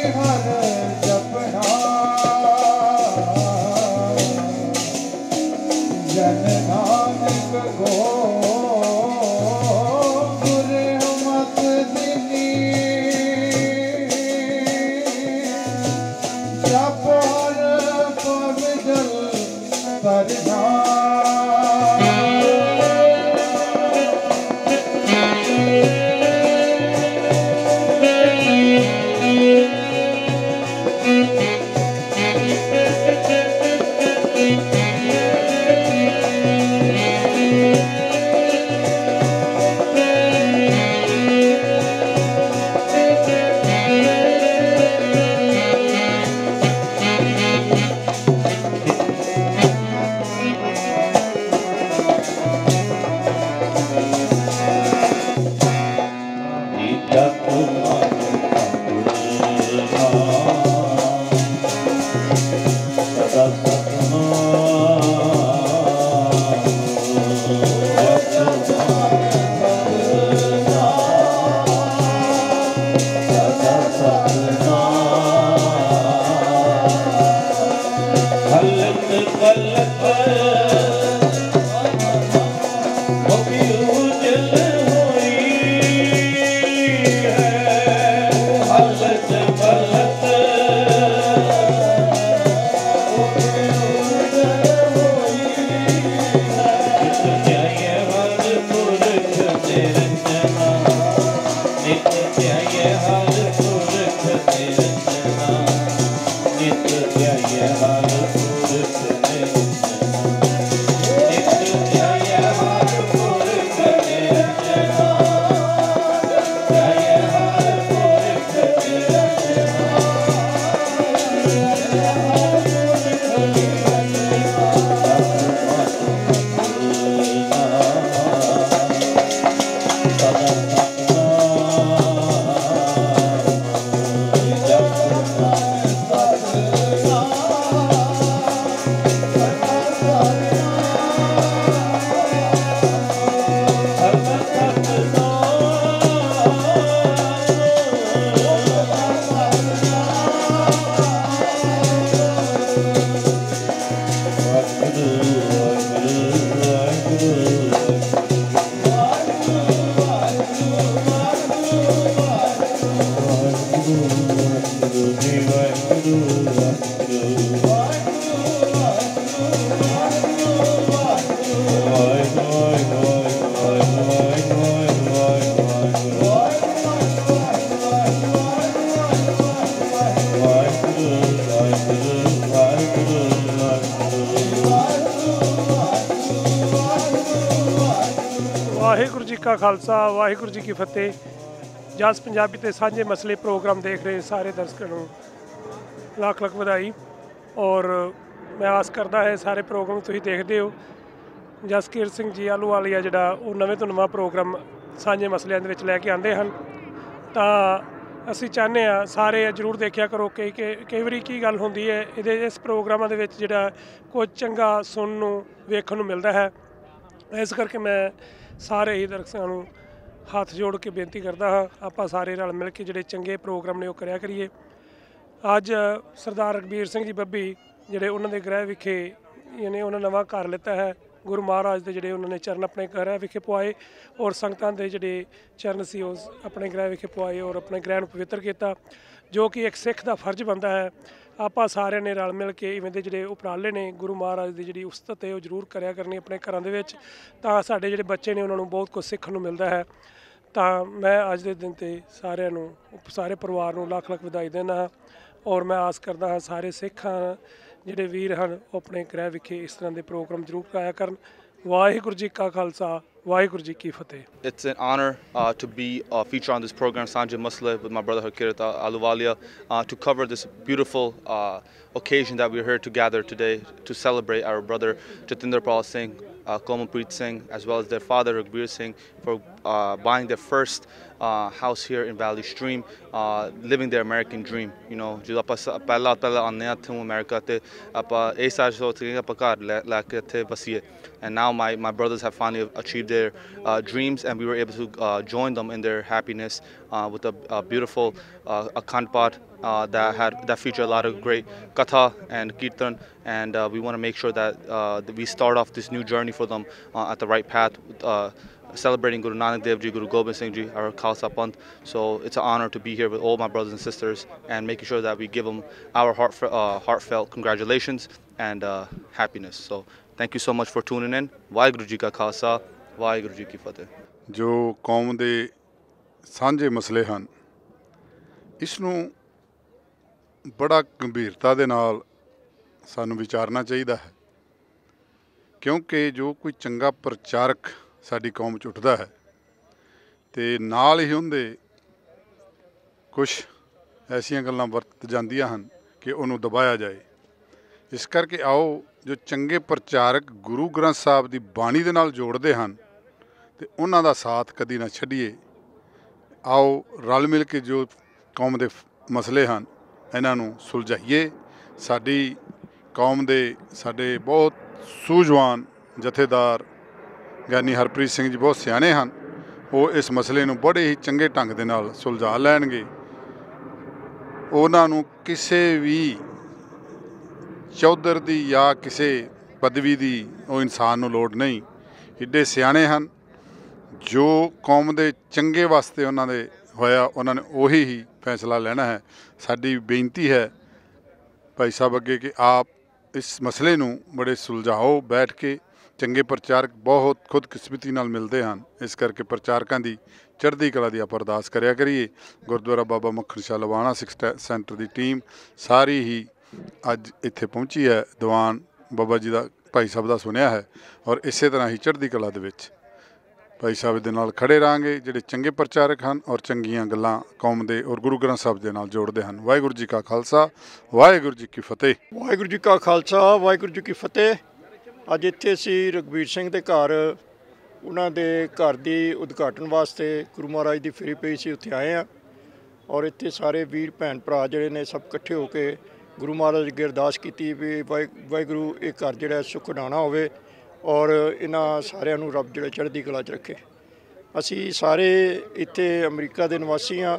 हर जपना जन नानक को गुरमत दिनी जप हर पग जल करना ਵਾਹਿਗੁਰੂ ਜੀ ਕਾ ਖਾਲਸਾ ਵਾਹਿਗੁਰੂ ਜੀ ਕੀ ਫਤਿਹ। ਜਸ ਪੰਜਾਬੀ ਤੇ ਸਾਂਝੇ ਮਸਲੇ ਪ੍ਰੋਗਰਾਮ ਦੇਖ ਰਹੇ ਸਾਰੇ ਦਰਸ਼ਕਾਂ ਨੂੰ ਲੱਖ ਲੱਖ ਵਧਾਈ ਔਰ ਮੈਂ ਆਸ ਕਰਦਾ ਹੈ ਸਾਰੇ ਪ੍ਰੋਗਰਾਮ ਤੁਸੀਂ ਦੇਖਦੇ ਹੋ। ਜਸਕੀਰਤ ਸਿੰਘ ਜੀ ਆਹਲੂਵਾਲੀਆ ਜਿਹੜਾ ਉਹ ਨਵੇਂ ਤੋਂ ਨਵਾਂ ਪ੍ਰੋਗਰਾਮ ਸਾਂਝੇ ਮਸਲਿਆਂ ਦੇ ਵਿੱਚ ਲੈ ਕੇ ਆਉਂਦੇ ਹਨ, ਤਾਂ ਅਸੀਂ ਚਾਹੁੰਦੇ ਹਾਂ ਸਾਰੇ ਜ਼ਰੂਰ ਦੇਖਿਆ ਕਰੋ ਕਿ ਕਈ ਵਾਰੀ ਕੀ ਗੱਲ ਹੁੰਦੀ ਹੈ ਇਸ ਪ੍ਰੋਗਰਾਮਾਂ ਦੇ ਵਿੱਚ ਜਿਹੜਾ ਕੁਝ ਚੰਗਾ ਸੁਣਨ ਨੂੰ ਵੇਖਣ ਨੂੰ ਮਿਲਦਾ ਹੈ। ਇਸ ਕਰਕੇ ਮੈਂ ਸਾਰੇ ਹੀ ਦਰਸ਼ਕਾਂ ਨੂੰ ਹੱਥ ਜੋੜ ਕੇ ਬੇਨਤੀ ਕਰਦਾ ਹਾਂ ਆਪਾਂ ਸਾਰੇ ਰਲ ਮਿਲ ਕੇ ਜਿਹੜੇ ਚੰਗੇ ਪ੍ਰੋਗਰਾਮ ਨੇ ਉਹ ਕਰਿਆ ਕਰੀਏ। ਅੱਜ ਸਰਦਾਰ ਰਘਬੀਰ ਸਿੰਘ ਜੀ ਬੱਬੀ ਜਿਹੜੇ ਉਹਨਾਂ ਦੇ ਗ੍ਰਹਿ ਵਿਖੇ ਯਾਨੀ ਉਹਨਾਂ ਨਵਾਂ ਘਰ ਲਿੱਤਾ ਹੈ, ਗੁਰੂ ਮਹਾਰਾਜ ਦੇ ਜਿਹੜੇ ਉਹਨਾਂ ਨੇ ਚਰਨ ਆਪਣੇ ਗ੍ਰਹਿ ਵਿਖੇ ਪਵਾਏ ਔਰ ਸੰਗਤਾਂ ਦੇ ਜਿਹੜੇ ਚਰਨ ਸੀ ਉਸ ਆਪਣੇ ਗ੍ਰਹਿ ਵਿਖੇ ਪਵਾਏ ਔਰ ਆਪਣੇ ਗ੍ਰਹਿ ਨੂੰ ਪਵਿੱਤਰ ਕੀਤਾ, ਜੋ ਕਿ ਇੱਕ ਸਿੱਖ ਦਾ ਫਰਜ਼ ਬਣਦਾ ਹੈ। ਆਪਾਂ ਸਾਰਿਆਂ ਨੇ ਰਲ ਮਿਲ ਕੇ ਇਵੇਂ ਦੇ ਜਿਹੜੇ ਉਪਰਾਲੇ ਨੇ ਗੁਰੂ ਮਹਾਰਾਜ ਦੀ ਜਿਹੜੀ ਉਸਤਤ ਹੈ ਉਹ ਜ਼ਰੂਰ ਕਰਿਆ ਕਰਨੀ ਆਪਣੇ ਘਰਾਂ ਦੇ ਵਿੱਚ, ਤਾਂ ਸਾਡੇ ਜਿਹੜੇ ਬੱਚੇ ਨੇ ਉਹਨਾਂ ਨੂੰ ਬਹੁਤ ਕੁਝ ਸਿੱਖਣ ਨੂੰ ਮਿਲਦਾ ਹੈ। ਤਾਂ ਮੈਂ ਅੱਜ ਦੇ ਦਿਨ 'ਤੇ ਸਾਰਿਆਂ ਨੂੰ ਸਾਰੇ ਪਰਿਵਾਰ ਨੂੰ ਲੱਖ ਲੱਖ ਵਧਾਈ ਦਿੰਦਾ ਹਾਂ ਔਰ ਮੈਂ ਆਸ ਕਰਦਾ ਹਾਂ ਸਾਰੇ ਸਿੱਖਾਂ ਜਿਹੜੇ ਵੀਰ ਹਨ ਉਹ ਆਪਣੇ ਗ੍ਰਹਿ ਵਿਖੇ ਇਸ ਤਰ੍ਹਾਂ ਦੇ ਪ੍ਰੋਗਰਾਮ ਜ਼ਰੂਰ ਕਰਾਇਆ ਕਰਨ। ਵਾਹਿਗੁਰੂ ਜੀ ਕਾ ਖਾਲਸਾ ਵਾਹਿਗੁਰੂ ਜੀ ਕੀ ਫਤਿਹ। It's an honor to be featured on this program, Sanjay Masle, with my brother Harkirat Ahluwalia, to cover this beautiful occasion that we're here to gather today to celebrate our brother Jatinderpal Singh, Komalpreet Singh, as well as their father Raghuveer Singh, for buying their first house here in Valley Stream, living their American dream. You know, ਜਦੋਂ ਆਪਾਂ ਪਹਿਲਾਂ ਆਉਂਦੇ ਹਾਂ ਇੱਥੋਂ America ਤੇ ਆਪਾਂ ਇਹ ਸਾਰ ਸੋਚ ਕੇ ਆਪਾਂ ਘਰ ਲੈ ਕੇ ਇੱਥੇ ਵਸੀਏ, and now my brothers have finally achieved their dreams, and we were able to join them in their happiness with a beautiful Akhand Path that featured a lot of great katha and kirtan, and we want to make sure that we start off this new journey for them at the right path, celebrating Guru Nanak Dev Ji, Guru Gobind Singh Ji, our Khalsa Panth. So it's an honor to be here with all my brothers and sisters and making sure that we give them our heartfelt congratulations and happiness. So thank you so much for tuning in. Waheguru Ji Ka Khalsa, Waheguru Ji Ki Fateh. ਜੋ ਕੌਮ ਦੇ ਸਾਂਝੇ ਮਸਲੇ ਹਨ, ਇਸ ਨੂੰ ਬੜਾ ਗੰਭੀਰਤਾ ਦੇ ਨਾਲ ਸਾਨੂੰ ਵਿਚਾਰਨਾ ਚਾਹੀਦਾ ਹੈ, ਕਿਉਂਕਿ ਜੋ ਕੋਈ ਚੰਗਾ ਪ੍ਰਚਾਰਕ ਸਾਡੀ ਕੌਮ 'ਚ ਉੱਠਦਾ ਹੈ ਅਤੇ ਨਾਲ ਹੀ ਉਹਦੇ ਕੁਛ ਐਸੀਆਂ ਗੱਲਾਂ ਵਰਤ ਜਾਂਦੀਆਂ ਹਨ ਕਿ ਉਹਨੂੰ ਦਬਾਇਆ ਜਾਏ। ਇਸ ਕਰਕੇ ਆਓ ਜੋ ਚੰਗੇ ਪ੍ਰਚਾਰਕ ਗੁਰੂ ਗ੍ਰੰਥ ਸਾਹਿਬ ਦੀ ਬਾਣੀ ਦੇ ਨਾਲ ਜੋੜਦੇ ਹਨ ਅਤੇ ਉਹਨਾਂ ਦਾ ਸਾਥ ਕਦੀ ਨਾ ਛੱਡੀਏ। ਆਓ ਰਲ ਮਿਲ ਕੇ ਜੋ ਕੌਮ ਦੇ ਮਸਲੇ ਹਨ ਇਹਨਾਂ ਨੂੰ ਸੁਲਝਾਈਏ। ਸਾਡੀ ਕੌਮ ਦੇ ਸਾਡੇ ਬਹੁਤ ਸੂਝਵਾਨ ਜਥੇਦਾਰ ਗਿਆਨੀ ਹਰਪ੍ਰੀਤ ਸਿੰਘ ਜੀ ਬਹੁਤ ਸਿਆਣੇ ਹਨ, ਉਹ ਇਸ ਮਸਲੇ ਨੂੰ ਬੜੇ ਹੀ ਚੰਗੇ ਢੰਗ ਦੇ ਨਾਲ ਸੁਲਝਾ ਲੈਣਗੇ। ਉਹਨਾਂ ਨੂੰ ਕਿਸੇ ਵੀ ਚੌਧਰ ਦੀ ਜਾਂ ਕਿਸੇ ਪਦਵੀ ਦੀ ਉਹ ਇਨਸਾਨ ਨੂੰ ਲੋੜ ਨਹੀਂ, ਏਡੇ ਸਿਆਣੇ ਹਨ। ਜੋ ਕੌਮ ਦੇ ਚੰਗੇ ਵਾਸਤੇ ਉਹਨਾਂ ਦੇ ਹੋਇਆ ਉਹਨਾਂ ਨੇ ਉਹੀ ਹੀ ਫੈਸਲਾ ਲੈਣਾ ਹੈ। ਸਾਡੀ ਬੇਨਤੀ ਹੈ ਭਾਈ ਸਾਹਿਬ ਅੱਗੇ ਕਿ ਆਪ ਇਸ ਮਸਲੇ ਨੂੰ ਬੜੇ ਸੁਲਝਾਓ ਬੈਠ ਕੇ। ਚੰਗੇ ਪ੍ਰਚਾਰਕ ਬਹੁਤ ਖੁਦਕਿਸਮਤੀ ਨਾਲ ਮਿਲਦੇ ਹਨ, ਇਸ ਕਰਕੇ ਪ੍ਰਚਾਰਕਾਂ ਦੀ ਚੜ੍ਹਦੀ ਕਲਾ ਦੀ ਆਪਾਂ ਅਰਦਾਸ ਕਰਿਆ ਕਰੀਏ। ਗੁਰਦੁਆਰਾ ਬਾਬਾ ਮੱਖਣ ਸ਼ਾਹ ਲਵਾਣਾ ਸਿੱਖ ਸੈਂਟਰ ਦੀ ਟੀਮ ਸਾਰੀ ਹੀ ਅੱਜ ਇੱਥੇ ਪਹੁੰਚੀ ਹੈ। ਦੀਵਾਨ ਬਾਬਾ ਜੀ ਦਾ ਭਾਈ ਸਾਹਿਬ ਦਾ ਸੁਣਿਆ ਹੈ ਔਰ ਇਸੇ ਤਰ੍ਹਾਂ ਹੀ ਚੜ੍ਹਦੀ ਕਲਾ ਦੇ ਵਿੱਚ ਭਾਈ ਸਾਹਿਬ ਦੇ ਨਾਲ ਖੜ੍ਹੇ ਰਹਾਂਗੇ, ਜਿਹੜੇ ਚੰਗੇ ਪ੍ਰਚਾਰਕ ਹਨ ਔਰ ਚੰਗੀਆਂ ਗੱਲਾਂ ਕੌਮ ਦੇ ਔਰ ਗੁਰੂ ਗ੍ਰੰਥ ਸਾਹਿਬ ਦੇ ਨਾਲ ਜੋੜਦੇ ਹਨ। ਵਾਹਿਗੁਰੂ ਜੀ ਕਾ ਖਾਲਸਾ, ਵਾਹਿਗੁਰੂ ਜੀ ਕੀ ਫਤਿਹ। ਵਾਹਿਗੁਰੂ ਜੀ ਕਾ ਖਾਲਸਾ, ਵਾਹਿਗੁਰੂ ਜੀ ਕੀ ਫਤਿਹ। ਅੱਜ ਇੱਥੇ ਅਸੀਂ ਰਘਬੀਰ ਸਿੰਘ ਦੇ ਘਰ, ਉਹਨਾਂ ਦੇ ਘਰ ਦੀ ਉਦਘਾਟਨ ਵਾਸਤੇ ਗੁਰੂ ਮਹਾਰਾਜ ਦੀ ਫੇਰੀ ਪਈ ਸੀ, ਉੱਥੇ ਆਏ ਹਾਂ ਔਰ ਇੱਥੇ ਸਾਰੇ ਵੀਰ ਭੈਣ ਭਰਾ ਜਿਹੜੇ ਨੇ ਸਭ ਇਕੱਠੇ ਹੋ ਕੇ ਗੁਰੂ ਮਹਾਰਾਜ ਅੱਗੇ ਅਰਦਾਸ ਕੀਤੀ ਵੀ ਵਾਹਿਗੁਰੂ ਇਹ ਘਰ ਜਿਹੜਾ ਸੁੱਖ ਉਡਾਣਾ ਹੋਵੇ ਔਰ ਇਹਨਾਂ ਸਾਰਿਆਂ ਨੂੰ ਰੱਬ ਜਿਹੜਾ ਚੜ੍ਹਦੀ ਕਲਾ 'ਚ ਰੱਖੇ। ਅਸੀਂ ਸਾਰੇ ਇੱਥੇ ਅਮਰੀਕਾ ਦੇ ਨਿਵਾਸੀ ਹਾਂ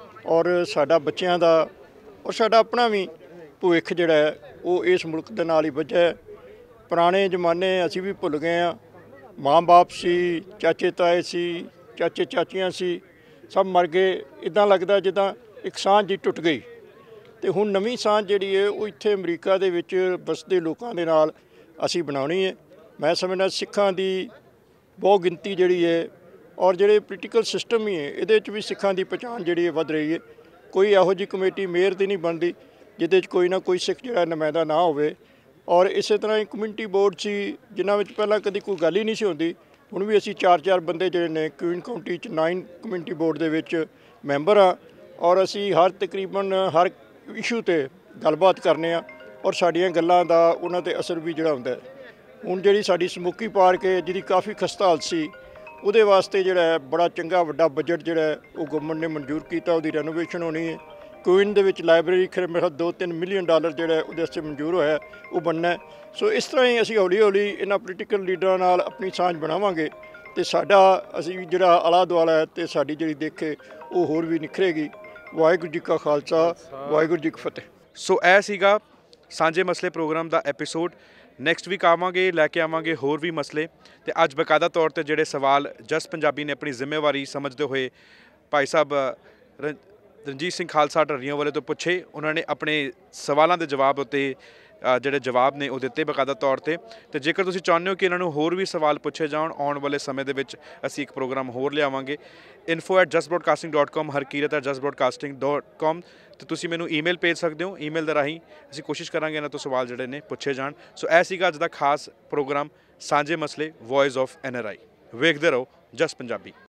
ਔਰ ਸਾਡਾ ਬੱਚਿਆਂ ਦਾ ਔਰ ਸਾਡਾ ਆਪਣਾ ਵੀ ਭਵਿੱਖ ਜਿਹੜਾ ਹੈ ਉਹ ਇਸ ਮੁਲਕ ਦੇ ਨਾਲ ਹੀ ਬੱਝਾ ਹੈ। ਪੁਰਾਣੇ ਜ਼ਮਾਨੇ ਅਸੀਂ ਵੀ ਭੁੱਲ ਗਏ ਹਾਂ, ਮਾਂ ਬਾਪ ਸੀ, ਚਾਚੇ ਤਾਏ ਸੀ, ਚਾਚੇ ਚਾਚੀਆਂ ਸੀ, ਸਭ ਮਰ ਗਏ। ਇੱਦਾਂ ਲੱਗਦਾ ਜਿੱਦਾਂ ਇੱਕ ਸਾਂਝ ਜੀ ਟੁੱਟ ਗਈ ਅਤੇ ਹੁਣ ਨਵੀਂ ਸਾਂਝ ਜਿਹੜੀ ਹੈ ਉਹ ਇੱਥੇ ਅਮਰੀਕਾ ਦੇ ਵਿੱਚ ਵਸਦੇ ਲੋਕਾਂ ਦੇ ਨਾਲ ਅਸੀਂ ਬਣਾਉਣੀ ਹੈ। ਮੈਂ ਸਮਝਦਾ ਸਿੱਖਾਂ ਦੀ ਬਹੁਤ ਗਿਣਤੀ ਜਿਹੜੀ ਹੈ ਔਰ ਜਿਹੜੇ ਪੋਲੀਟੀਕਲ ਸਿਸਟਮ ਵੀ ਹੈ ਇਹਦੇ 'ਚ ਵੀ ਸਿੱਖਾਂ ਦੀ ਪਛਾਣ ਜਿਹੜੀ ਹੈ ਵੱਧ ਰਹੀ ਹੈ। ਕੋਈ ਇਹੋ ਜਿਹੀ ਕਮੇਟੀ ਮੇਅਰ ਦੀ ਨਹੀਂ ਬਣਦੀ ਜਿਹਦੇ 'ਚ ਕੋਈ ਨਾ ਕੋਈ ਸਿੱਖ ਜਿਹੜਾ ਨੁਮਾਇੰਦਾ ਨਾ ਹੋਵੇ। ਔਰ ਇਸੇ ਤਰ੍ਹਾਂ ਹੀ ਕਮਿਊਨਿਟੀ ਬੋਰਡ ਸੀ ਜਿਨ੍ਹਾਂ ਵਿੱਚ ਪਹਿਲਾਂ ਕਦੀ ਕੋਈ ਗੱਲ ਹੀ ਨਹੀਂ ਸੀ ਹੁੰਦੀ, ਹੁਣ ਵੀ ਅਸੀਂ 4-4 ਬੰਦੇ ਜਿਹੜੇ ਨੇ ਕੁਈਨ ਕਾਉਂਟੀ 'ਚ 9 ਕਮਿਊਨਿਟੀ ਬੋਰਡ ਦੇ ਵਿੱਚ ਮੈਂਬਰ ਹਾਂ ਔਰ ਅਸੀਂ ਤਕਰੀਬਨ ਹਰ ਇਸ਼ੂ 'ਤੇ ਗੱਲਬਾਤ ਕਰਨੇ ਆ ਔਰ ਸਾਡੀਆਂ ਗੱਲਾਂ ਦਾ ਉਹਨਾਂ 'ਤੇ ਅਸਰ ਵੀ ਜਿਹੜਾ ਹੁੰਦਾ ਹੈ। ਹੁਣ ਜਿਹੜੀ ਸਾਡੀ ਸਮੋਕੀ ਪਾਰਕ ਹੈ ਜਿਹਦੀ ਕਾਫੀ ਖਸਤਾ ਹਾਲਤ ਸੀ, ਉਹਦੇ ਵਾਸਤੇ ਜਿਹੜਾ ਹੈ ਬੜਾ ਚੰਗਾ ਵੱਡਾ ਬਜਟ ਜਿਹੜਾ ਹੈ ਉਹ ਗਵਰਨਮੈਂਟ ਨੇ ਮਨਜ਼ੂਰ ਕੀਤਾ, ਉਹਦੀ ਰੈਨੋਵੇਸ਼ਨ ਹੋਣੀ ਹੈ। ਕੁਈਨ ਦੇ ਵਿੱਚ ਲਾਇਬ੍ਰੇਰੀ ਮੇਰਾ $2-3 ਮਿਲੀਅਨ ਜਿਹੜਾ ਉਹਦੇ ਵਾਸਤੇ ਮਨਜ਼ੂਰ ਹੋਇਆ, ਉਹ ਬਣਨਾ ਹੈ। ਸੋ ਇਸ ਤਰ੍ਹਾਂ ਹੀ ਅਸੀਂ ਹੌਲੀ ਹੌਲੀ ਇਹਨਾਂ ਪੋਲੀਟੀਕਲ ਲੀਡਰਾਂ ਨਾਲ ਆਪਣੀ ਸਾਂਝ ਬਣਾਵਾਂਗੇ ਅਤੇ ਸਾਡਾ ਅਸੀਂ ਜਿਹੜਾ ਆਲਾ ਦੁਆਲਾ ਹੈ ਅਤੇ ਸਾਡੀ ਜਿਹੜੀ ਦੇਖੇ ਉਹ ਹੋਰ ਵੀ ਨਿਖਰੇਗੀ। ਵਾਹਿਗੁਰੂ ਜੀ ਕਾ ਖਾਲਸਾ, ਵਾਹਿਗੁਰੂ ਜੀ ਕੀ ਫਤਿਹ। ਸੋ ਇਹ ਸੀਗਾ ਸਾਂਝੇ ਮਸਲੇ ਪ੍ਰੋਗਰਾਮ ਦਾ ਐਪੀਸੋਡ। ਨੈਕਸਟ ਵੀਕ ਆਵਾਂਗੇ, ਲੈ ਕੇ ਆਵਾਂਗੇ ਹੋਰ ਵੀ ਮਸਲੇ। ਅਤੇ ਅੱਜ ਬਕਾਇਦਾ ਤੌਰ 'ਤੇ ਜਿਹੜੇ ਸਵਾਲ ਜਸ ਪੰਜਾਬੀ ਨੇ ਆਪਣੀ ਜ਼ਿੰਮੇਵਾਰੀ ਸਮਝਦੇ ਹੋਏ ਭਾਈ ਸਾਹਿਬ ਰਣਜੀਤ ਸਿੰਘ ਖਾਲਸਾ ਢੱਡੀਆਂ ਵਾਲੇ ਤੋਂ ਪੁੱਛੇ, ਉਹਨਾਂ ਨੇ ਆਪਣੇ ਸਵਾਲਾਂ ਦੇ ਜਵਾਬ ਉੱਤੇ ਜਿਹੜੇ ਜਵਾਬ ਨੇ ਉਹ ਦਿੱਤੇ ਬਕਾਇਦਾ ਤੌਰ 'ਤੇ। ਅਤੇ ਜੇਕਰ ਤੁਸੀਂ ਚਾਹੁੰਦੇ ਹੋ ਕਿ ਇਹਨਾਂ ਨੂੰ ਹੋਰ ਵੀ ਸਵਾਲ ਪੁੱਛੇ ਜਾਣ, ਆਉਣ ਵਾਲੇ ਸਮੇਂ ਦੇ ਵਿੱਚ ਅਸੀਂ ਇੱਕ ਪ੍ਰੋਗਰਾਮ ਹੋਰ ਲਿਆਵਾਂਗੇ। info@justbroadcasting.com, harkirat@justbroadcasting.com, ਅਤੇ ਤੁਸੀਂ ਮੈਨੂੰ ਈਮੇਲ ਭੇਜ ਸਕਦੇ ਹੋ। ਈਮੇਲ ਦੇ ਰਾਹੀਂ ਅਸੀਂ ਕੋਸ਼ਿਸ਼ ਕਰਾਂਗੇ ਇਹਨਾਂ ਤੋਂ ਸਵਾਲ ਜਿਹੜੇ ਨੇ ਪੁੱਛੇ ਜਾਣ। ਸੋ ਇਹ ਸੀਗਾ ਅੱਜ ਦਾ ਖਾਸ ਪ੍ਰੋਗਰਾਮ ਸਾਂਝੇ ਮਸਲੇ, ਵੌਇਸ ਆਫ NRI। ਵੇਖਦੇ ਰਹੋ ਜਸ ਪੰਜਾਬੀ।